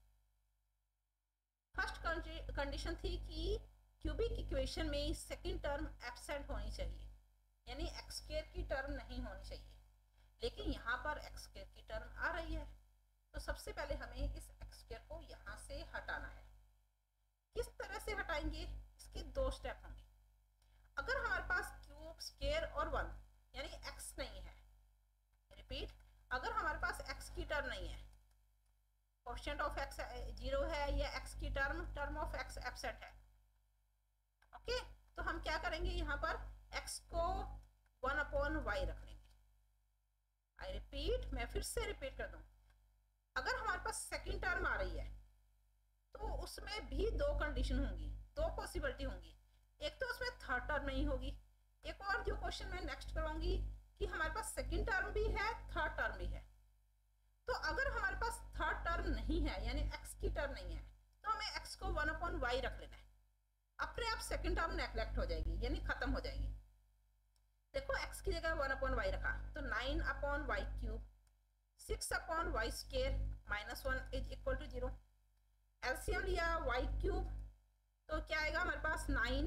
फर्स्ट कंडीशन थी कि क्यूबिक इक्वेशन में सेकंड टर्म एब्सेंट होनी चाहिए, यानी एक्स स्क्वायर की टर्म नहीं होनी चाहिए, लेकिन यहाँ पर एक्स स्क्वायर की टर्म आ रही है। तो सबसे पहले हमें इस एक्स स्क्वायर को यहाँ से हटाना है। किस तरह से हटा हटाएंगे, इसके दो स्टेप होंगे। अगर हमारे पास क्यूब, स्क्वायर और वन यानी एक्स नहीं है, रिपीट, अगर हमारे पास एक्स की टर्म नहीं है, कोएफिशिएंट ऑफ एक्स जीरो है या एक्स की term term of x absent है, ओके, तो हम क्या करेंगे, यहाँ पर एक्स को वन अपॉन वाई रख लेंगे। आई रिपीट, मैं फिर से रिपीट कर दूं, अगर हमारे पास सेकंड टर्म आ रही है तो उसमें भी दो कंडीशन होंगी, दो पॉसिबिलिटी होंगी। एक तो उसमें थर्ड टर्म नहीं होगी, एक और जो क्वेश्चन मैं नेक्स्ट करवाऊंगी कि हमारे पास सेकंड टर्म भी है, थर्ड टर्म भी है। तो अगर हमारे पास थर्ड टर्म नहीं है यानी एक्स की टर्म नहीं है, तो हमें एक्स को वन अपॉन वाई रख लेना है, अपने आप सेकंड टर्म नेग्लेक्ट हो जाएगी यानी खत्म हो जाएगी। देखो एक्स की जगह वन अपॉन वाई रखा तो nine upon y cube, six upon y square minus one is equal to zero. LCM लिया वाई क्यूब तो क्या आएगा हमारे पास nine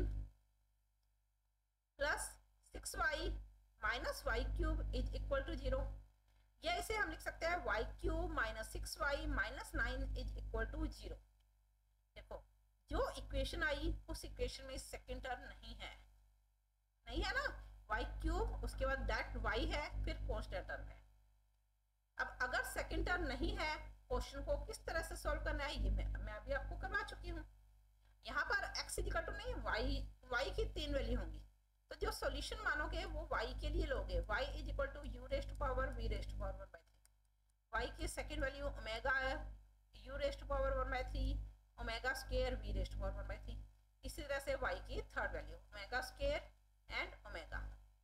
plus six y minus y cube is equal to zero, या इसे हम लिख सकते हैं y cube minus six y minus nine is equal to zero. देखो जो इक्वेशन आई उस इक्वेशन में सेकंड टर्म नहीं है, नहीं है ना, वाई क्यूब उसके बाद दैट वाई है फिर कांस्टेंट टर्म है। अब अगर सेकंड टर्म नहीं है, क्वेश्चन को किस तरह से सॉल्व करना है ये मैं, मैं अभी आपको करवा चुकी हूँ। यहाँ पर x इक्वल टू नहीं, y y की तीन वैल्यू होंगी, तो जो सॉल्यूशन मानोगे वो y के लिए लोगे, y is equal to u raised power v raised power one by three. y की सेकंड वैल्यू ओमेगा है, u raised power one by three, omega square v raised power one by three. इसी तरह से y की third value omega square and omega,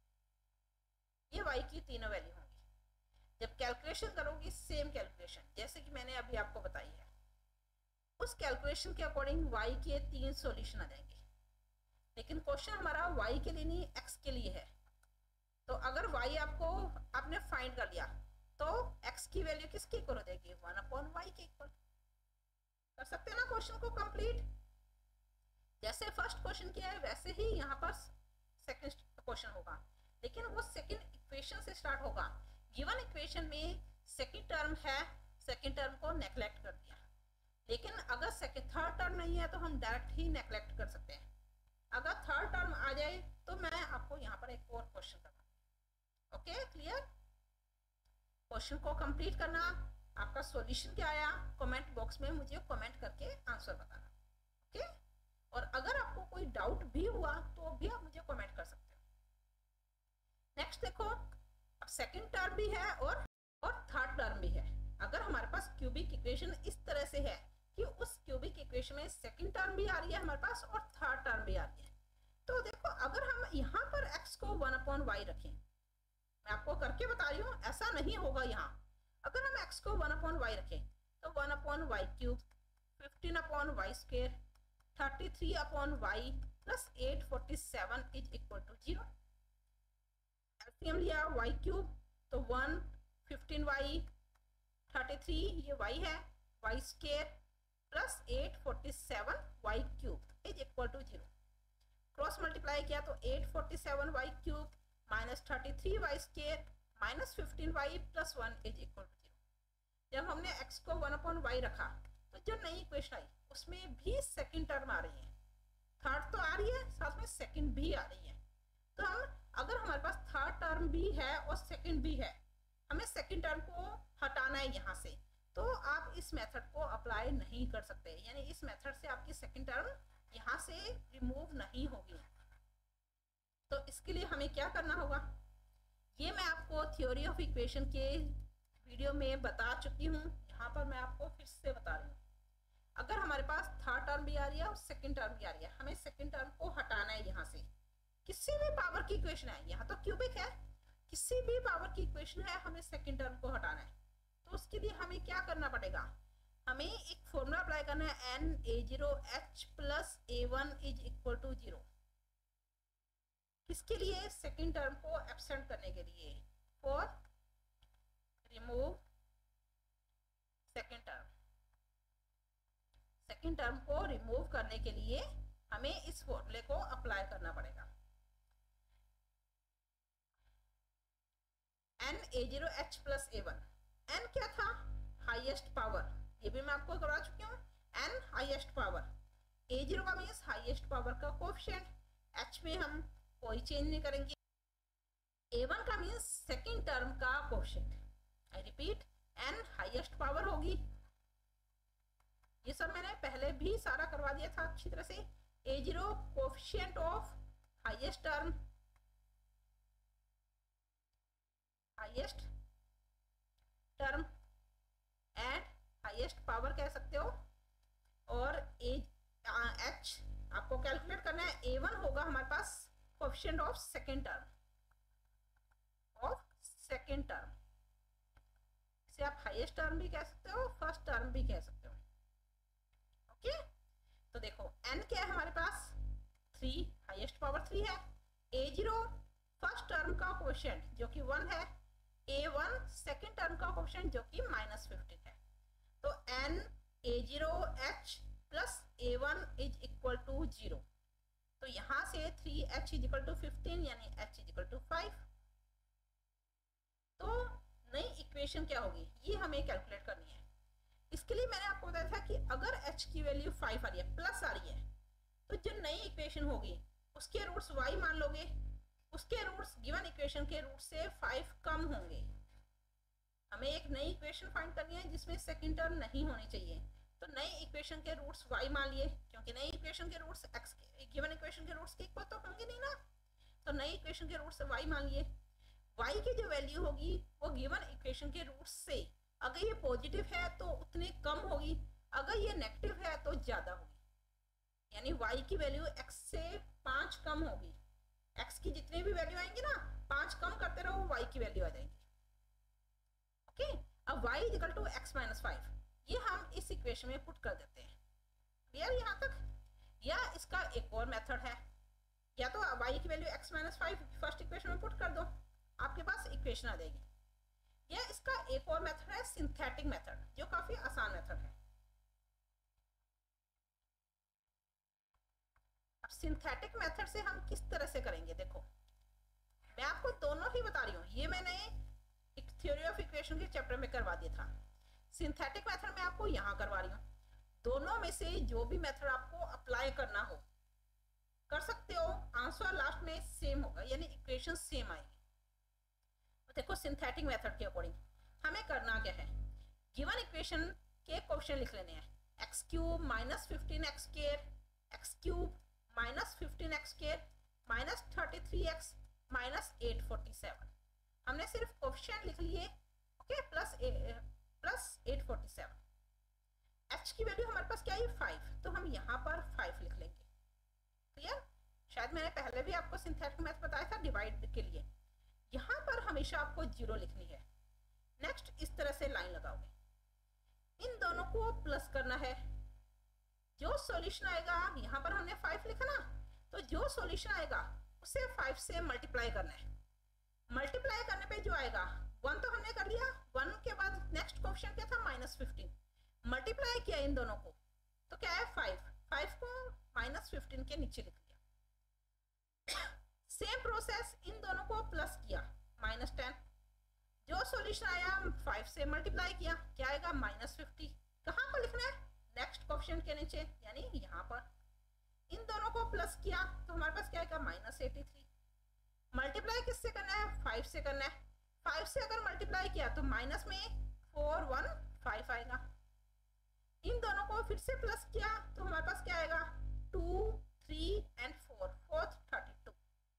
ये y की तीनों value होंगी। जब कैलकुलेशन करोगी सेम कैलकुलेशन जैसे कि मैंने अभी आपको बताई है, उस कैलकुलेशन के अकॉर्डिंग y के तीन सॉल्यूशन आ जाएंगे, लेकिन क्वेश्चन हमारा y के लिए नहीं x के लिए है। तो अगर y आपको आपने फाइंड कर लिया तो x की वैल्यू किसके इक्वल हो जाएगी, वन अपॉन वाई के इक्वल। कर सकते हैं ना क्वेश्चन को कंप्लीट। जैसे फर्स्ट क्वेश्चन किया है वैसे ही यहाँ पर सेकंड क्वेश्चन होगा, लेकिन वो सेकंड इक्वेशन से स्टार्ट होगा। गिवन इक्वेशन में सेकंड टर्म है, सेकंड टर्म को नेग्लेक्ट कर दिया, लेकिन अगर सेकंड थर्ड टर्म नहीं है तो हम डायरेक्ट ही नेग्लेक्ट कर सकते हैं। अगर थर्ड टर्म आ जाए तो मैं आपको यहाँ पर एक और क्वेश्चन करना। ओके क्लियर, क्वेश्चन को कंप्लीट करना, आपका सॉल्यूशन क्या आया कमेंट बॉक्स में मुझे कमेंट करके आंसर बताना। ओके, और अगर आपको कोई डाउट भी हुआ तो भी आप मुझे कमेंट कर सकते हो। नेक्स्ट देखो, अब सेकंड टर्म भी है और और थर्ड टर्म भी है। अगर हमारे पास क्यूबिक इक्वेशन इस तरह से है कि उस क्यूबिक इक्वेशन में सेकंड टर्म भी आ रही है हमारे पास और थर्ड टर्म भी आ रही है, तो देखो अगर हम यहाँ पर x को वन अपॉन वाई रखें, मैं आपको करके बता रही हूँ, ऐसा नहीं होगा यहाँ। अगर हम x को वन अपॉन वाई रखें तो one upon y cube, fifteen upon y square, thirty three upon y plus eight forty seven is equal to zero. LCM लिया वाई क्यूब तो one, fifteen y, thirty three ये y है, y square plus eight forty seven y cube is equal to zero. Cross multiply किया तो eight forty seven y cube minus thirty three y square minus fifteen y plus one is equal to zero. जब हमने x को one upon y रखा तो जो नई equation आई उसमें भी सेकंड टर्म आ रही है, थर्ड तो आ रही है साथ में सेकंड भी आ रही है। तो हम अगर हमारे पास थर्ड टर्म भी है और सेकंड भी है, हमें सेकंड टर्म को हटाना है यहाँ से, तो आप इस मेथड को अप्लाई नहीं कर सकते, यानी इस मेथड से आपकी सेकंड टर्म यहाँ से रिमूव नहीं होगी। तो इसके लिए हमें क्या करना होगा, ये मैं आपको थ्योरी ऑफ इक्वेशन के वीडियो में बता चुकी हूँ, यहाँ पर मैं आपको फिर से बता रही हूँ। अगर हमारे पास थर्ड टर्म भी आ रही है और सेकंड टर्म भी आ रही है, हमें सेकंड टर्म को हटाना है यहाँ से। किसी भी पावर की इक्वेशन है, यहाँ तो क्यूबिक है, किसी भी पावर की इक्वेशन है, हमें सेकंड टर्म को हटाना है। तो उसके लिए हमें क्या करना पड़ेगा, हमें एक फॉर्मूला अप्लाई करना है, n a zero h plus a one is equal to zero. किसके लिए, सेकंड टर्म को एब्सेंट करने के लिए, for remove second term. Second term को रिमूव करने के लिए हमें इस फॉर्मूले को अप्लाई करना पड़ेगा। N a zero h plus a one, n क्या था, हाईएस्ट पावर, ये भी मैं आपको करवा चुकी हूँ, n highest power, a zero का मीन्स हाईएस्ट पावर का कोएफिशिएंट, एच में हम कोई चेंज नहीं करेंगे। ए वन का मीन्स सेकेंड टर्म का coefficient, I repeat n highest power होगी। ये सब मैंने पहले भी सारा करवा दिया था अच्छी तरह से। A zero coefficient of highest term, highest term and highest power कह सकते हो, और ए एच आपको कैलकुलेट करना है। ए वन होगा हमारे पास coefficient of second term, of second term, इसे आप हाईएस्ट टर्म भी कह सकते हो, फर्स्ट टर्म भी कह सकते हो। ओके, तो देखो एन क्या है हमारे पास, थ्री, हाईएस्ट पावर थ्री है। ए जीरो फर्स्ट टर्म का कोएफिशिएंट जो कि वन है, ए वन सेकेंड टर्म का कोएफिशिएंट जो कि माइनस फिफ्टीन है। तो n a zero h plus a one is equal to zero. तो यहां से three h is equal to fifteen यानी h is equal to five. तो नई इक्वेशन क्या होगी ये हमें कैलकुलेट करनी है। इसके लिए मैंने आपको बताया था कि अगर h की वैल्यू फाइव आ रही है, प्लस आ रही है, तो जो नई इक्वेशन होगी उसके रूट्स y मान लोगे, उसके रूट्स गिवन इक्वेशन के रूट से फाइव कम होंगे। हमें एक नई इक्वेशन फाइंड करनी है जिसमें सेकंड टर्म नहीं होनी चाहिए। तो नई इक्वेशन के रूट्स y मान लिए, क्योंकि नई इक्वेशन के रूट्स x के गिवन इक्वेशन के रूट्स के इक्वल तो होंगे नहीं ना, तो नई इक्वेशन के रूट्स y मान लिए। y की जो वैल्यू होगी वो गिवन इक्वेशन के रूट्स से, अगर ये पॉजिटिव है तो उतनी कम होगी, अगर ये नेगेटिव है तो ज्यादा होगी। यानी y की वैल्यू x से पांच कम होगी। x की जितनी भी वैल्यू आएंगी ना, पांच कम करते रहो y की वैल्यू आ जाएगी। ओके, अब y is equal to x minus five, ये हम इस इक्वेशन में पुट कर देते हैं। क्लियर यहाँ तक? या इसका एक और मेथड है, या तो y की value x minus five first equation में पुट कर दो, आपके पास इक्वेशन आ जाएगी। या इसका एक और मेथड है सिंथेटिक मेथड, जो काफी आसान मेथड है। अब सिंथेटिक मेथड से हम किस तरह से करेंगे, देखो मैं आपको दोनों ही बता रही हूँ। ये मैंने एक थ्योरी ऑफ इक्वेशन के चैप्टर में करवा दिया था, सिंथेटिक मेथड में आपको यहाँ करवा रही हूँ। दोनों में से जो भी मेथड आपको अप्लाई करना हो कर सकते हो, आंसर लास्ट में सेम होगा, यानी इक्वेशन सेम आएगी। देखो सिंथेटिक मेथड के अकॉर्डिंग हमें करना क्या है, गिवन इक्वेशन के क्वेश्चन लिख लेने हैं। X cube minus fifteen x square, x cube minus fifteen x square minus thirty three x minus eight forty seven. हमने सिर्फ कोएफिशिएंट लिख लिए, okay, plus plus eight forty seven. H की value हमारे पास क्या है, फाइव, तो हम यहाँ पर फाइव लिख लेंगे। क्लियर? शायद मैंने पहले भी आपको सिंथेटिक मेथड बताया था डिवाइड के लिए। यहाँ पर हमेशा आपको जीरो लिखनी है। नेक्स्ट इस तरह से लाइन लगाओगे, इन दोनों को प्लस करना है। जो सॉल्यूशन आएगा, यहाँ पर हमने फाइव लिखा ना, तो जो सॉल्यूशन आएगा उसे फाइव से मल्टीप्लाई करना है। मल्टीप्लाई करने पे जो आएगा, वन तो हमने कर लिया, वन के बाद नेक्स्ट क्वेश्चन क्या था, माइनस फिफ्टीन। मल्टीप्लाई किया इन दोनों को तो क्या है, फाइव, फाइव को माइनस फिफ्टीन के नीचे लिख दिया। सेम प्रोसेस इन दोनों को प्लस किया, माइनस टेन। जो सॉल्यूशन आया फाइव से मल्टीप्लाई किया, क्या आएगा, माइनस फिफ्टी। कहाँ पर लिखना है, नेक्स्ट क्वेश्चन के नीचे, यानी यहाँ पर। इन दोनों को प्लस किया तो हमारे पास क्या आएगा, माइनस एटी थ्री। मल्टीप्लाई किससे करना है, फाइव से करना है। फाइव से अगर मल्टीप्लाई किया तो माइनस में फोर वन फाइव आएगा। इन दोनों को फिर से प्लस किया तो हमारे पास क्या आएगा, two three and four, fourth thirty two.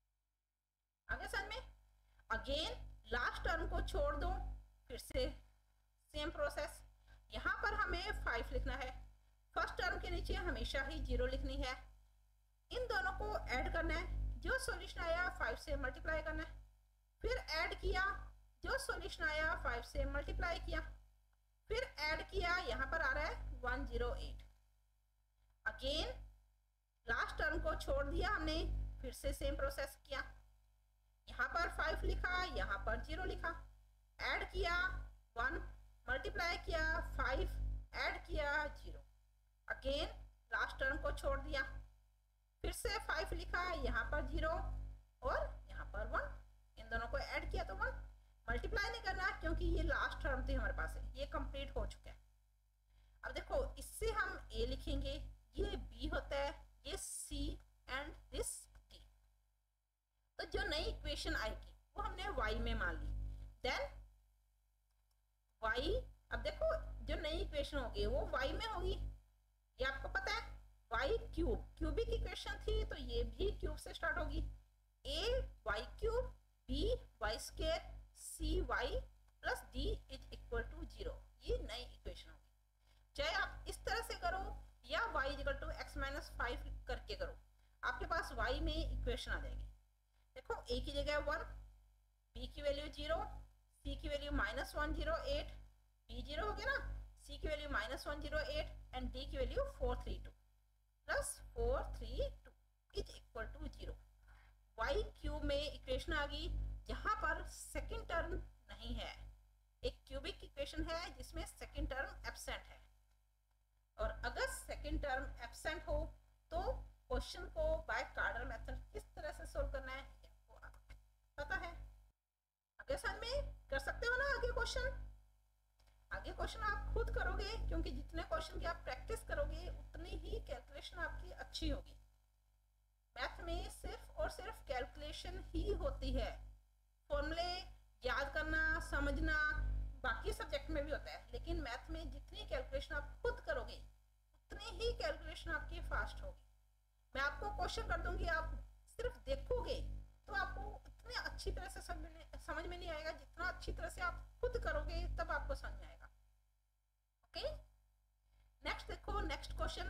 आगे समझ में? अगेन लास्ट टर्म को छोड़ दो, फिर से सेम प्रोसेस। यहाँ पर हमें फाइव लिखना है, फर्स्ट टर्म के नीचे हमेशा ही जीरो लिखनी है। इन दोनों को ऐड करना है, जो सॉल्यूशन आया फाइव से मल्टीप्लाई करना है, फिर ऐड किया, जो सॉल्यूशन आया फाइव से मल्टीप्लाई किया, फिर ऐड किया, यहाँ पर आ रहा है one zero eight. Again last term को छोड़ दिया हमने, फिर से सेम प्रोसेस किया। यहाँ पर फाइव लिखा, यहाँ पर जीरो लिखा, ऐड किया वन, मल्टीप्लाई किया फाइव, ऐड किया जीरो। अगेन लास्ट टर्म को छोड़ दिया, फिर से फाइव लिखा, यहाँ पर जीरो और यहाँ पर वन। इन दोनों को ऐड किया तो वन। मल्टीप्लाई नहीं करना क्योंकि ये लास्ट टर्म थी हमारे पास है, ये कंप्लीट हो चुका है। अब देखो इससे हम ए लिखेंगे, ये बी होता है, इक्वेशन आएगी वो हमने y में मान ली, देन y, अब देखो जो नई इक्वेशन होगी वो y में होगी, ये आपको पता है, y क्यूब, क्यूबिक इक्वेशन थी तो ये भी क्यूब से स्टार्ट होगी, a y cube, b y square, c y plus d is equal to zero, ये नई इक्वेशन होगी। चाहे आप इस तरह से करो या y equal to x minus five करके करो, आपके पास y में इक्वेशन आ जाएगी। देखो a की जगह वन, b की वैल्यू जीरो, c की value minus one zero eight, b zero हो गया ना, c की value minus one zero eight and d की value four three two plus four three two is equal to zero. y cube में equation आ गई जहां पर सेकंड टर्म नहीं है, एक क्यूबिक इक्वेशन है जिसमें सेकंड टर्म एब्सेंट है, और अगर सेकंड टर्म एब्सेंट हो तो क्वेश्चन को बाय कार्डर मेथड किस तरह से सोल्व करना है आपको पता है। आगे समझ में कर सकते हो ना आगे क्वेश्चन, आगे क्वेश्चन आप खुद करोगे क्योंकि जितने क्वेश्चन की आप प्रैक्टिस करोगे उतनी ही कैलकुलेशन आपकी अच्छी होगी। मैथ में सिर्फ और सिर्फ कैलकुलेशन ही होती है, फॉर्मूले याद करना समझना बाकी सब्जेक्ट में भी होता है, लेकिन मैथ में जितनी कैलकुलेशन आप खुद करोगे उतनी ही कैलकुलेशन आपकी फास्ट होगी। मैं आपको क्वेश्चन कर दूंगी, आप सिर्फ देखोगे तो आपको उतनी अच्छी तरह से समझ में समझ में नहीं आएगा जितना अच्छी तरह से आप खुद करोगे तब आपको समझ में आएगा। ओके, नेक्स्ट देखो, next question,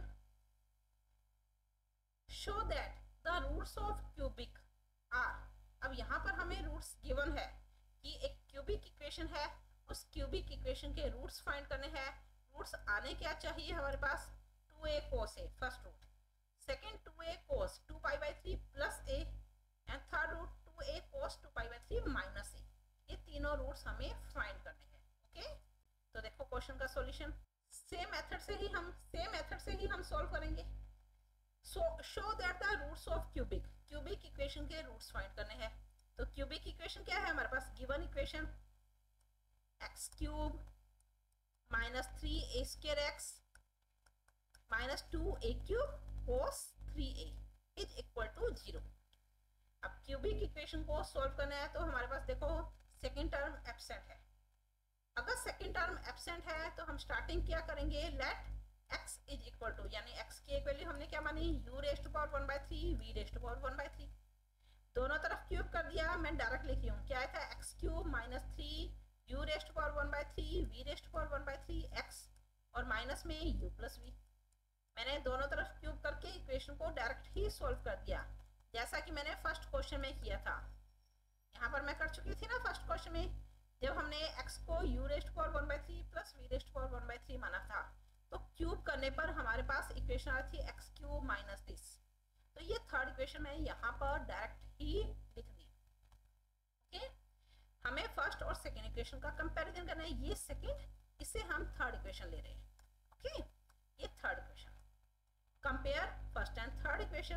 show that the roots of cubic are. अब यहाँ पर हमें रूट्स गिवन है कि एक क्यूबिक इक्वेशन है, उस क्यूबिक इक्वेशन के रूट्स फाइंड करने हैं। रूट्स आने क्या चाहिए हमारे पास, two a cos a first root, second two a cos two pi by three plus a and third root two a cos two pi by three minus a. ये तीनों roots हमें फाइंड करने हैं। ओके, तो देखो question का solution same method से ही हम सेम मेथड से ही हम सॉल्व करेंगे। So show that the roots of cubic, cubic equation के रूट्स फाइंड करने हैं। तो क्यूबिक इक्वेशन क्या है हमारे पास, given equation x cube minus three a square x minus two a cube cos three a is equal to zero. अब cubic equation को सॉल्व करना है तो हमारे पास देखो सेकेंड टर्म एब्सेंट है। अगर सेकेंड टर्म एब्सेंट है तो हम स्टार्टिंग क्या करेंगे, let x is equal to, यानी x की एक वैल्यू हमने क्या मानी, u raised to power one by three, v raised to power one by three, दोनों तरफ क्यूब कर दिया। मैं डायरेक्ट लिखी हूँ, क्या था, x cube minus three u raised power one by three v raised power one by three x और माइनस में यू प्लस वी। मैंने दोनों तरफ क्यूब करके इक्वेशन को डायरेक्ट ही सॉल्व कर दिया जैसा कि मैंने फर्स्ट क्वेश्चन में किया था। यहाँ पर मैं कर चुकी थी ना फर्स्ट क्वेश्चन में, जब हमने x को u raised power one by three plus v raised power one by three माना था, तो क्यूब करने पर हमारे पास इक्वेशन आ रही थी एक्स क्यूब माइनस दिस। तो ये थर्ड इक्वेशन मैंने यहाँ पर डायरेक्ट ही लिख दी। ओके, हमें फर्स्ट और सेकेंड इक्वेशन का कंपैरिजन करना है, ये सेकेंड, इसे हम थर्ड इक्वेशन ले रहे हैं। ओके, ये third equation, compare first and third equation,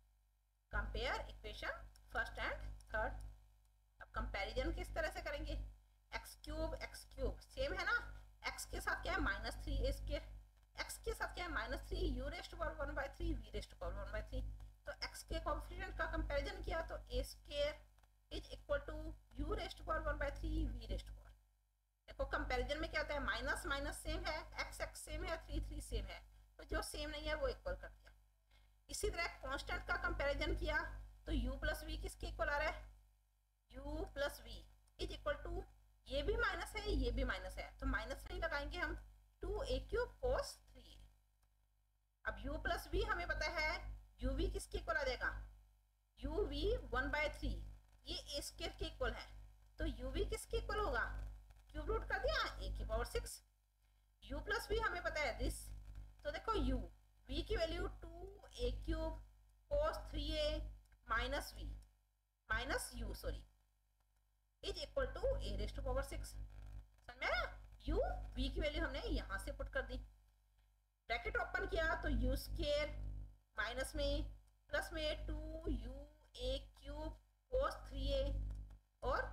compare equation first and third. अब कंपैरिजन किस तरह से करेंगे, x cube x cube same है ना, एक्स के साथ क्या है minus three a square, x के साथ क्या है minus three u raised power one by three v raised power one by three. तो एक्स के कोएफिशिएंट का कंपैरिजन किया तो a square is equal to u raised power one by three v raised power. देखो comparison में क्या होता है, माइनस माइनस सेम है, एक्स एक्स सेम है, थ्री थ्री सेम है, तो जो सेम नहीं है वो इक्वल कर दिया। इसी तरह कांस्टेंट का कंपैरिजन किया तो u प्लस वी किसके इक्वल आ रहा है, u plus v is equal to, ये भी माइनस है ये भी माइनस है तो माइनस नहीं लगाएंगे हम, two a cube cos three a. अब u प्लस वी हमें पता है, uv किसके इक्वल आ जाएगा, uv वन बाय थ्री, ये ए स्क्वायर के इक्वल है, तो uv किसके इक्वल होगा, क्यूब रूट कर दिया a की power six. u plus v हमें पता है दिस, तो देखो u v की value two a cube cos three a minus v minus u sorry is equal to a raised to power six. समझ में आया, u v की वैल्यू हमने यहाँ से पुट कर दी, ब्रैकेट ओपन किया तो u स्क्वायर माइनस में प्लस में two u a cube cos three a और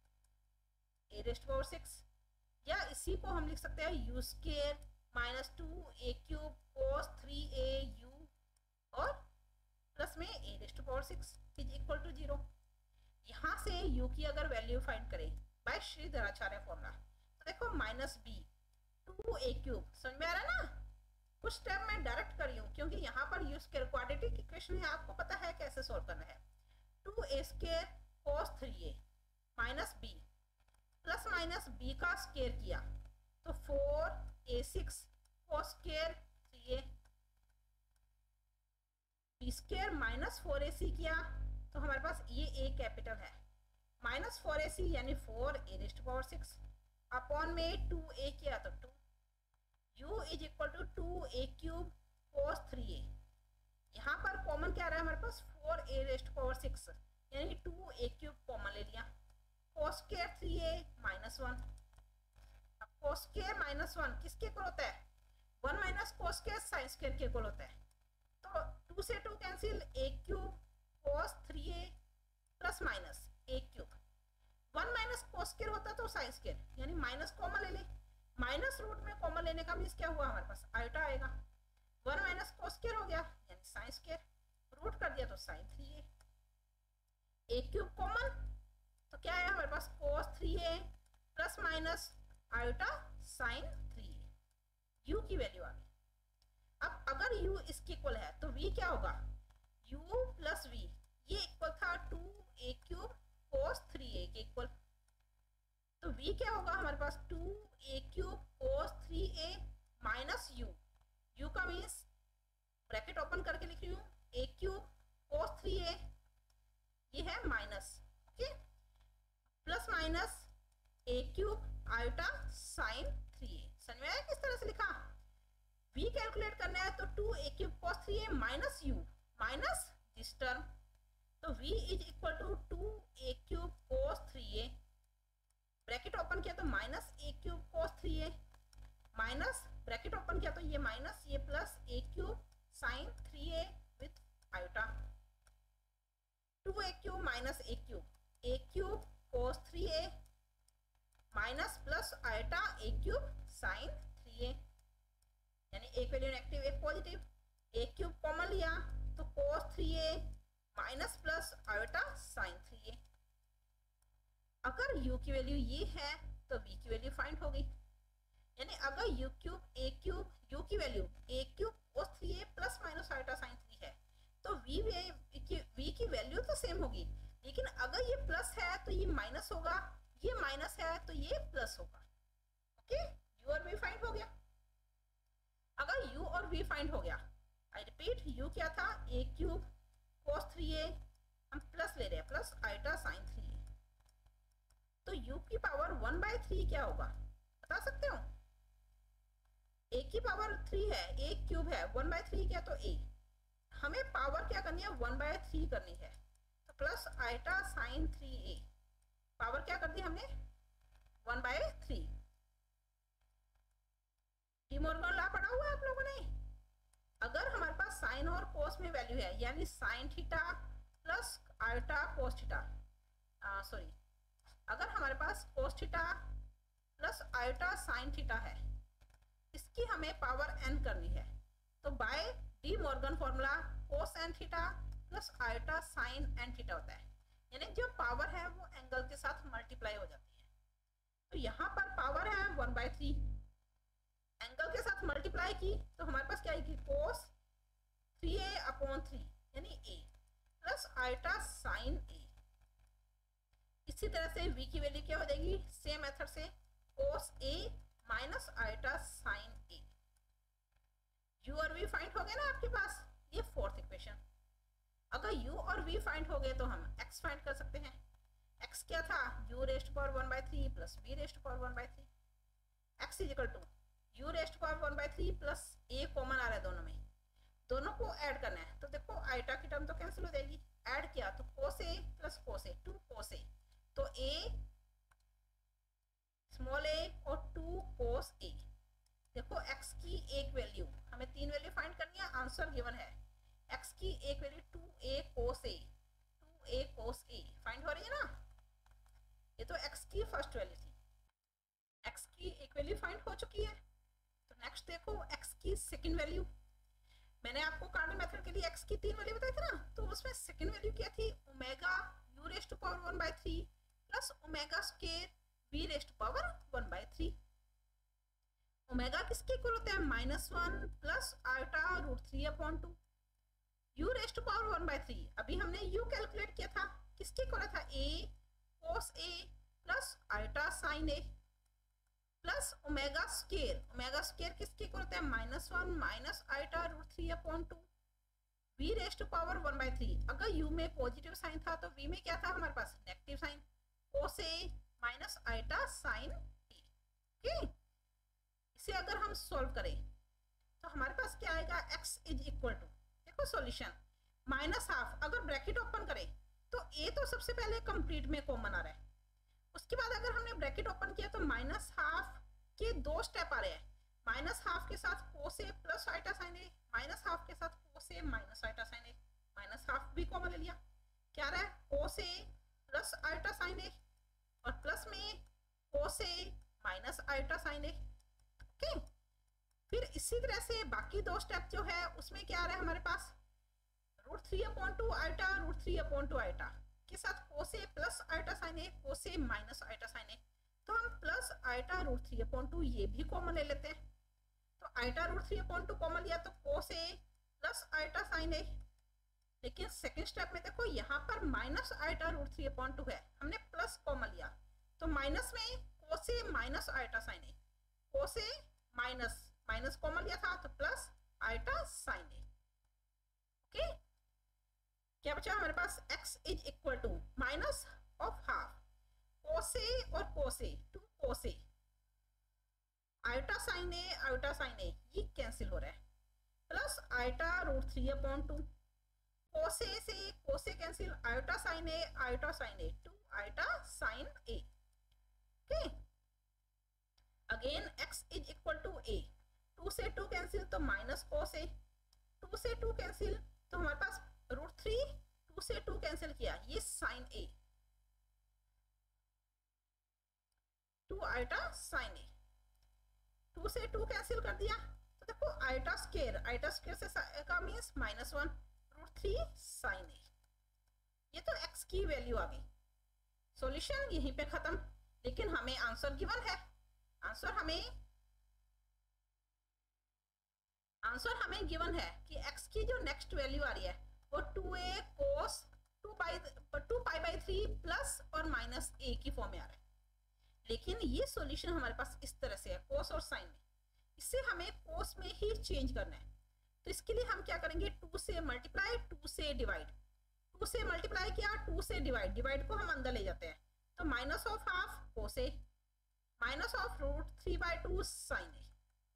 ए रेस्ट पावर सिक्स, या इसी को हम लिख सकते हैं u square minus two a cube cos three a u और प्लस में a raised power six is equal to zero. यहाँ से u की अगर वैल्यू फाइंड करें बाय श्रीधराचार्य फॉर्मूला, तो देखो minus b two a cube, समझ में आ रहा है ना। कुछ स्टेप मैं डायरेक्ट कर रही हूँ क्योंकि यहाँ पर यू स्क्वायर क्वाड्रेटिक इक्वेशन है, आपको पता है कैसे सॉल्व करना है। Two a square cos three a minus b plus minus b का स्क्वायर किया तो four a six cos square three a, b square minus four a c किया तो हमारे पास ये ए कैपिटल है, माइनस फोर ए सी यानी four a raised power six upon में टू ए किया तो two, u is equal to two a cube cos three a. यहाँ पर कॉमन क्या रहा है हमारे पास, four a raised power six यानी टू ए क्यूब कॉमन ले लिया, cos square three a minus one. अब कोस स्क्वायर माइनस वन किसके इक्वल होता है, one minus cos square sine square के इक्वल होता है। तो टू से two cancel, a cube cos three a plus minus a cube, one minus cos square होता तो साइन स्क्वायर यानी माइनस कॉमन ले ले, माइनस रूट में कॉमन लेने का मीन्स क्या हुआ हमारे पास आयोटा आएगा, वन माइनस कोस स्क्वायर हो गया यानी साइन स्क्वायर, रूट कर दिया तो sine three a, a cube common तो क्या आया हमारे पास cos three a plus minus iota sine three a, u की वैल्यू आ गई। अब अगर u इसके इक्वल है तो v क्या होगा, u प्लस वी, ये इक्वल था two a cube cos three a के इक्वल, तो v क्या होगा हमारे पास two a cube cos three a minus u, u का मीन्स ब्रैकेट ओपन करके लिख रही हूँ ए क्यूब कोस थ्री ए, ये है minus, okay, plus minus a cube iota sine three a. समझ में आया किस तरह से लिखा, v कैलकुलेट करना है तो two a cube cos three a minus u minus this term, तो v is equal to two a cube cos three a, bracket open किया तो minus a cube cos three a minus bracket open किया तो ये minus ये plus a cube sine three a with iota, two a cube minus a cube, a cube cos three a minus plus iota a cube sine three ए, यानी एक value negative एक positive, a cube common लिया तो cos three a minus plus iota sine three a. अगर u की value ये है तो v की वैल्यू फाइंड हो गई, यानी अगर u cube a cube u की value a cube cos three a plus minus iota sine three है तो v की v की वैल्यू तो सेम होगी, लेकिन अगर ये प्लस है तो ये माइनस होगा, ये माइनस है तो ये प्लस होगा, ओके, u और v फाइंड हो गया। अगर u और v फाइंड हो गया, आई रिपीट, u क्या था a cube cos three a, हम प्लस ले रहे हैं plus iota sine three a, तो u की पावर वन बाय थ्री क्या होगा बता सकते हो, a की पावर थ्री है, a क्यूब है, वन बाय थ्री क्या तो a, हमें पावर क्या करनी है वन बाय थ्री करनी है, तो plus iota sine three a, power क्या कर दी हमने one by three. De Morgan law पढ़ा हुआ है आप लोगों ने, अगर हमारे पास साइन और कोस में वैल्यू है यानी sine theta plus iota cos theta, sorry अगर हमारे पास cos theta plus iota sine theta है, इसकी हमें पावर n करनी है, तो by De Morgan formula cos n theta plus iota sine n theta होता है, यानी जो पावर है वो एंगल के साथ मल्टीप्लाई हो जाती है। तो यहाँ पर पावर है वन बाय थ्री, एंगल के साथ मल्टीप्लाई की तो हमारे पास क्या आएगी cos three a upon three यानी a plus iota sine a। इसी तरह से v की वैल्यू क्या हो जाएगी सेम मेथड से cos a minus iota sine a, u और v फाइंड हो गए ना आपके पास, ये फोर्थ इक्वेशन। अगर u और v फाइंड हो गए तो हम x फाइंड कर सकते हैं, x क्या था u raised power one by three plus v raised power one by three, x is equal to u raised power one by three plus a common आ रहा है दोनों में, दोनों को ऐड करना है, तो देखो आयोटा की टर्म तो कैंसिल हो जाएगी, ऐड किया तो cos a plus cos a, two cos a, तो a स्मॉल a और टू कोस a। देखो x की एक वैल्यू, हमें तीन वैल्यू फाइंड करनी है, आंसर गिवन है, x की एक value two a cos a, two a cos a find हो रही है ना, ये तो x की फर्स्ट वैल्यू थी, x की एक वैल्यू फाइंड हो चुकी है। तो नेक्स्ट देखो x की सेकंड वैल्यू, मैंने आपको कार्नोट मेथड के लिए x की तीन वैल्यू बताई थी ना, तो उसमें सेकंड वैल्यू क्या थी omega u raised to power one by three plus omega square v raised to power one by three. Omega किसके इक्वल होता है minus one plus iota root three upon two. U raised to power one by three, अभी हमने u calculate किया था, किसके इक्वल था a cos a plus iota sine a plus omega square, omega square किसके इक्वल होता है minus one minus iota root three upon two v raised to power one by three. अगर u में पॉजिटिव साइन था तो v में क्या था हमारे पास negative sign cos a minus iota sine a. Okay, इसे अगर हम सॉल्व करें तो हमारे पास क्या आएगा x इज इक्वल टू, देखो सॉल्यूशन माइनस हाफ, अगर ब्रैकेट ओपन करें तो a तो सबसे पहले कंप्लीट में कॉमन आ रहा है, उसके बाद अगर हमने ब्रैकेट ओपन किया तो माइनस हाफ के दो स्टेप आ रहे हैं, माइनस हाफ के साथ cos a plus iota sine a, minus half के साथ cos a minus iota sine a, minus half भी कॉमन ले लिया, क्या रहा है cos a plus iota sine a और प्लस में cos a minus iota sine a. Okay, फिर इसी तरह से बाकी दो स्टेप जो है उसमें क्या आ रहा है हमारे पास root three upon two iota root three upon two iota के साथ cos a plus iota sine a cos a minus iota sine a, तो हम plus iota root three upon two ये भी कॉमन ले लेते हैं, तो iota root three upon two common लिया तो cos a plus iota sine a, लेकिन सेकंड स्टेप में देखो यहाँ पर minus iota root three upon to है, हमने प्लस कॉमन लिया तो माइनस में cos a minus iota sine a, cos a minus minus common लिया था तो plus iota sine a. Okay, क्या बचा हमारे पास x is equal to minus of half cos a और cos a two cos a iota sine a iota sine a ये cancel हो रहा है plus iota root three upon two cos a से cos a cancel iota sine a iota sine a two iota sine a. Okay, again x is equal to a, two से two cancel तो minus cos a, two से two cancel तो हमारे पास root three, two से two cancel किया ये sine a two iota sine a, two से टू कैंसिल कर दिया तो देखो आयोटा स्केयर, आयोटा स्केयर से का means minus one root three sine a, ये तो x की वैल्यू आ गई। सॉल्यूशन यहीं पे खत्म, लेकिन हमें आंसर गिवन है, आंसर हमें आंसर हमें गिवन है कि x की जो नेक्स्ट वैल्यू आ रही है वो two a cos two by two pi by three plus और माइनस ए की फॉर्म में आ रहा है, लेकिन ये सॉल्यूशन हमारे पास इस तरह से है कोस और साइन में, इससे हमें कोस में ही चेंज करना है, तो इसके लिए हम क्या करेंगे टू से मल्टीप्लाई टू से डिवाइड, टू से मल्टीप्लाई किया टू से डिवाइड, डिवाइड को हम अंदर ले जाते हैं तो minus of half cos a minus of root three by two sine a.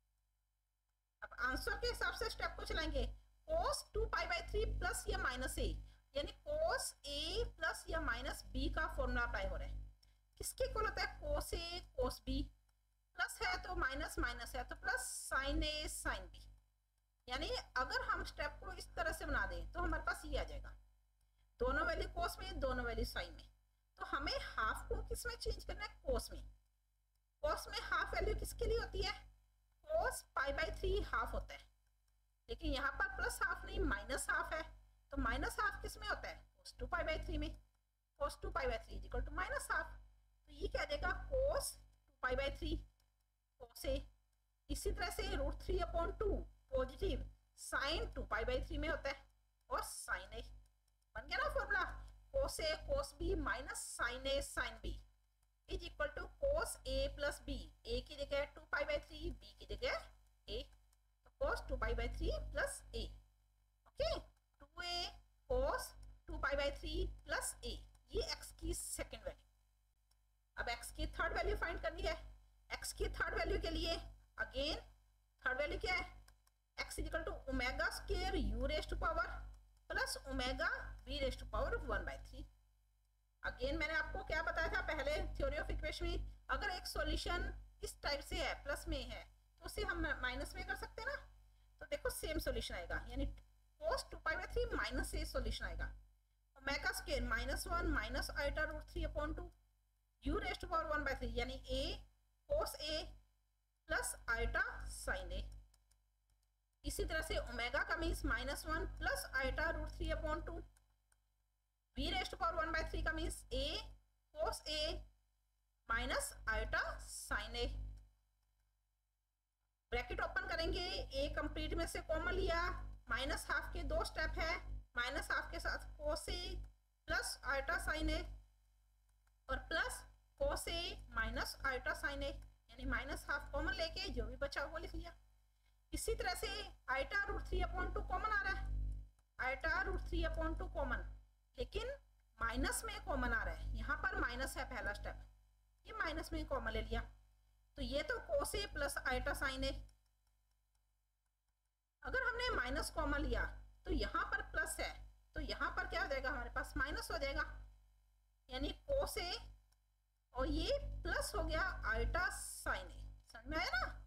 अब आंसर के हिसाब से स्टेप को चलाएंगे cos two pi by three plus या माइनस ए, यानी कोस ए प्लस या माइनस बी का फॉर्मूला अप्लाई हो रहा है, किसके इक्वल होता है cos a cos b, plus है तो माइनस माइनस है तो plus sine a sine b, यानी अगर हम स्टेप को इस तरह से बना दें तो हमारे पास ये आ जाएगा दोनों वैल्यू कोस में दोनों वैल्यू साइन में, तो हमें हाफ को किस में चेंज करना है कोस में, कोस में हाफ वैल्यू किसके लिए होती है cos pi by three half होता है, लेकिन यहाँ पर प्लस हाफ नहीं माइनस हाफ है, तो माइनस हाफ किस में होता है cos two pi by three में, cos two pi by three is equal to minus half, तो ये क्या देगा cos two pi by three cos a, इसी तरह से root three upon two positive sine two pi by three में होता है और साइन ए, बन गया ना formula cos a cos b minus sine a sine b is equal to cos a plus b, a की जगह two pi by three b की जगह ए, तो cos two pi by three plus a. Okay, two a cos two pi by three plus a, ये x की second value. अब x की third value find करनी है, x की थर्ड वैल्यू के लिए अगेन थर्ड वैल्यू क्या है x is equal to omega square u raise to power plus omega v raise to power one by three. Again मैंने आपको क्या बताया था पहले थ्योरी ऑफ इक्वेशन में, अगर एक सॉल्यूशन इस टाइप से है प्लस में है तो उसे हम माइनस में कर सकते हैं ना, तो देखो सेम सॉल्यूशन आएगा, यानी cos two pi by three minus a solution आएगा, omega square minus one minus iota root three upon two u raise to power one by three, यानी a cos a plus iota sine a, इसी तरह से omega का means minus one plus iota root three upon two b raised power one by three का means a cos a minus iota sine a. Bracket open करेंगे, ए complete में से common लिया, minus half के दो स्टेप है, minus half के साथ cos a plus iota sine a और plus cos a minus iota sine a, यानी माइनस हाफ कॉमन लेके जो भी बचा वो लिख लिया। इसी तरह से iota root three upon two common आ रहा है, iota root three upon two common, लेकिन माइनस में कॉमन आ रहा है, यहाँ पर माइनस है पहला स्टेप, ये माइनस में कॉमन ले लिया, तो ये तो cos a plus iota sine a. अगर हमने माइनस कॉमन लिया तो यहाँ पर प्लस है, तो यहाँ पर क्या हो जाएगा, हमारे पास माइनस हो जाएगा, यानी कोस ए और ये प्लस हो गया आयोटा साइन ए। समझ में आया ना?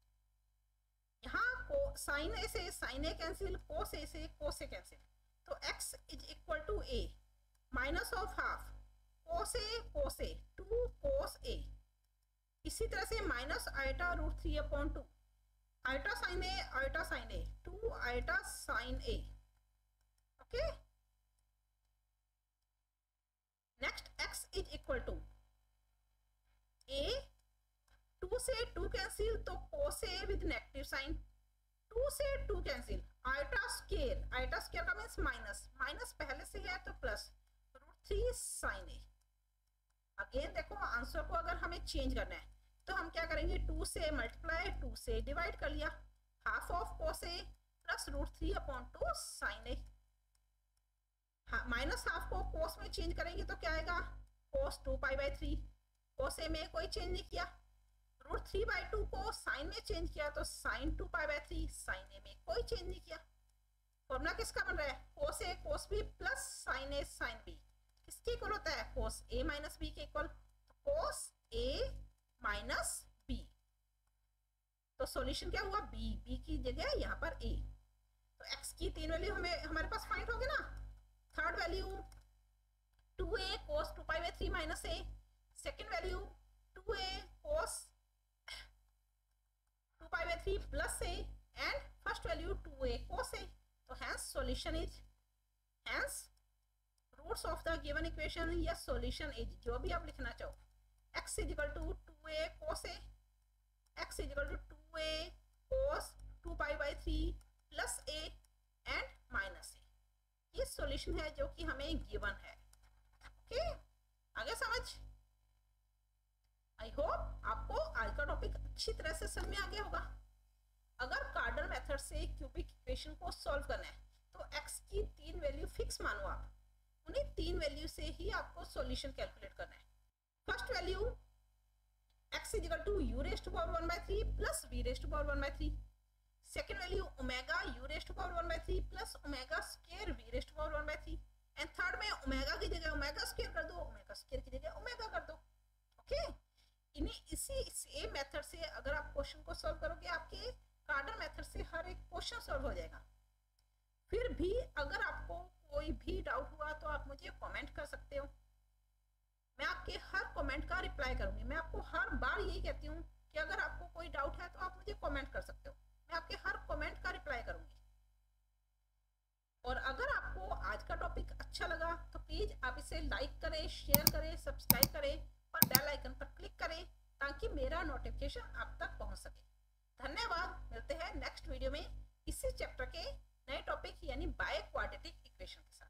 यहाँ को साइन ए से sign A cancel, cos a से कोस ए कैंसिल, तो x is equal to a minus of half cos a cos a two cos a. इसी तरह से minus iota root three upon two iota sine a iota sine a two iota sine a. Okay, next x is equal to a, two से two cancel तो cos a with negative sine, two से two cancel, iota square, iota square का means minus, minus पहले से है तो plus root three sine a. Again देखो answer को अगर हमें चेंज करना है तो हम क्या करेंगे, टू से मल्टीप्लाई, टू से डिवाइड कर लिया, half of cos a plus root three upon two sine a. Minus half को कोस में चेंज करेंगे तो क्या आएगा, cos two pi by three, cos a में कोई चेंज नहीं किया, रूट थ्री बाई टू को साइन में चेंज किया तो sine two pi by three, sine a में कोई चेंज नहीं किया। फॉर्मूला किसका बन रहा है, cos a cos b plus sine a sine b, किसके इक्वल होता है, कोस ए माइनस बी के इक्वल, तो कोस ए माइनस बी, तो सॉल्यूशन क्या हुआ, बी, बी की जगह यहाँ पर ए। तो x की तीन वैल्यू हमें हमारे पास फाइंड हो गए ना। Third value two a cos two pi by three minus a, second value two a cos two pi by three plus a, and first value two a cos a. तो hence solution is, hence roots of the given equation या solution is, जो भी आप लिखना चाहो, x is equal to two a cos a, x is equal to two a cos two pi by three plus a and minus a. ये solution है जो कि हमें गिवन है। ओके, आगे समझ। आई होप आपको आज का टॉपिक अच्छी तरह से समझ में आ गया होगा। अगर कार्डल मेथड से क्यूबिक इक्वेशन को सॉल्व करना है तो x की तीन वैल्यू फिक्स मानो, आप उन्हीं तीन वैल्यू से ही आपको सॉल्यूशन कैलकुलेट करना है। First value x is equal to u raised to power one by three plus v raised to power one by three. Second value omega u raised to power one by three plus omega square v raised to power one by three. And third में omega की जगह omega square कर दो, omega square की जगह omega कर दो। Okay, इन्हीं इसी सेम मेथड से अगर आप क्वेश्चन को सॉल्व करोगे, आपके कार्डल मेथड से हर एक क्वेश्चन सॉल्व हो जाएगा। फिर भी अगर आपको कोई भी डाउट हुआ तो आप मुझे कमेंट कर सकते हो, मैं आपके हर कमेंट का रिप्लाई करूंगी। मैं आपको हर बार यही कहती हूँ कि अगर आपको कोई डाउट है तो आप मुझे कमेंट कर सकते हो, मैं आपके हर कमेंट का रिप्लाई करूंगी। और अगर आपको आज का टॉपिक अच्छा लगा तो प्लीज आप इसे लाइक करें, शेयर करें, सब्सक्राइब करें और बेल आइकन पर क्लिक करें ताकि मेरा नोटिफिकेशन आप तक पहुंच सके। धन्यवाद, मिलते हैं नेक्स्ट वीडियो में इसी चैप्टर के नए टॉपिक यानी बाय क्वाड्रेटिक इक्वेशन के साथ।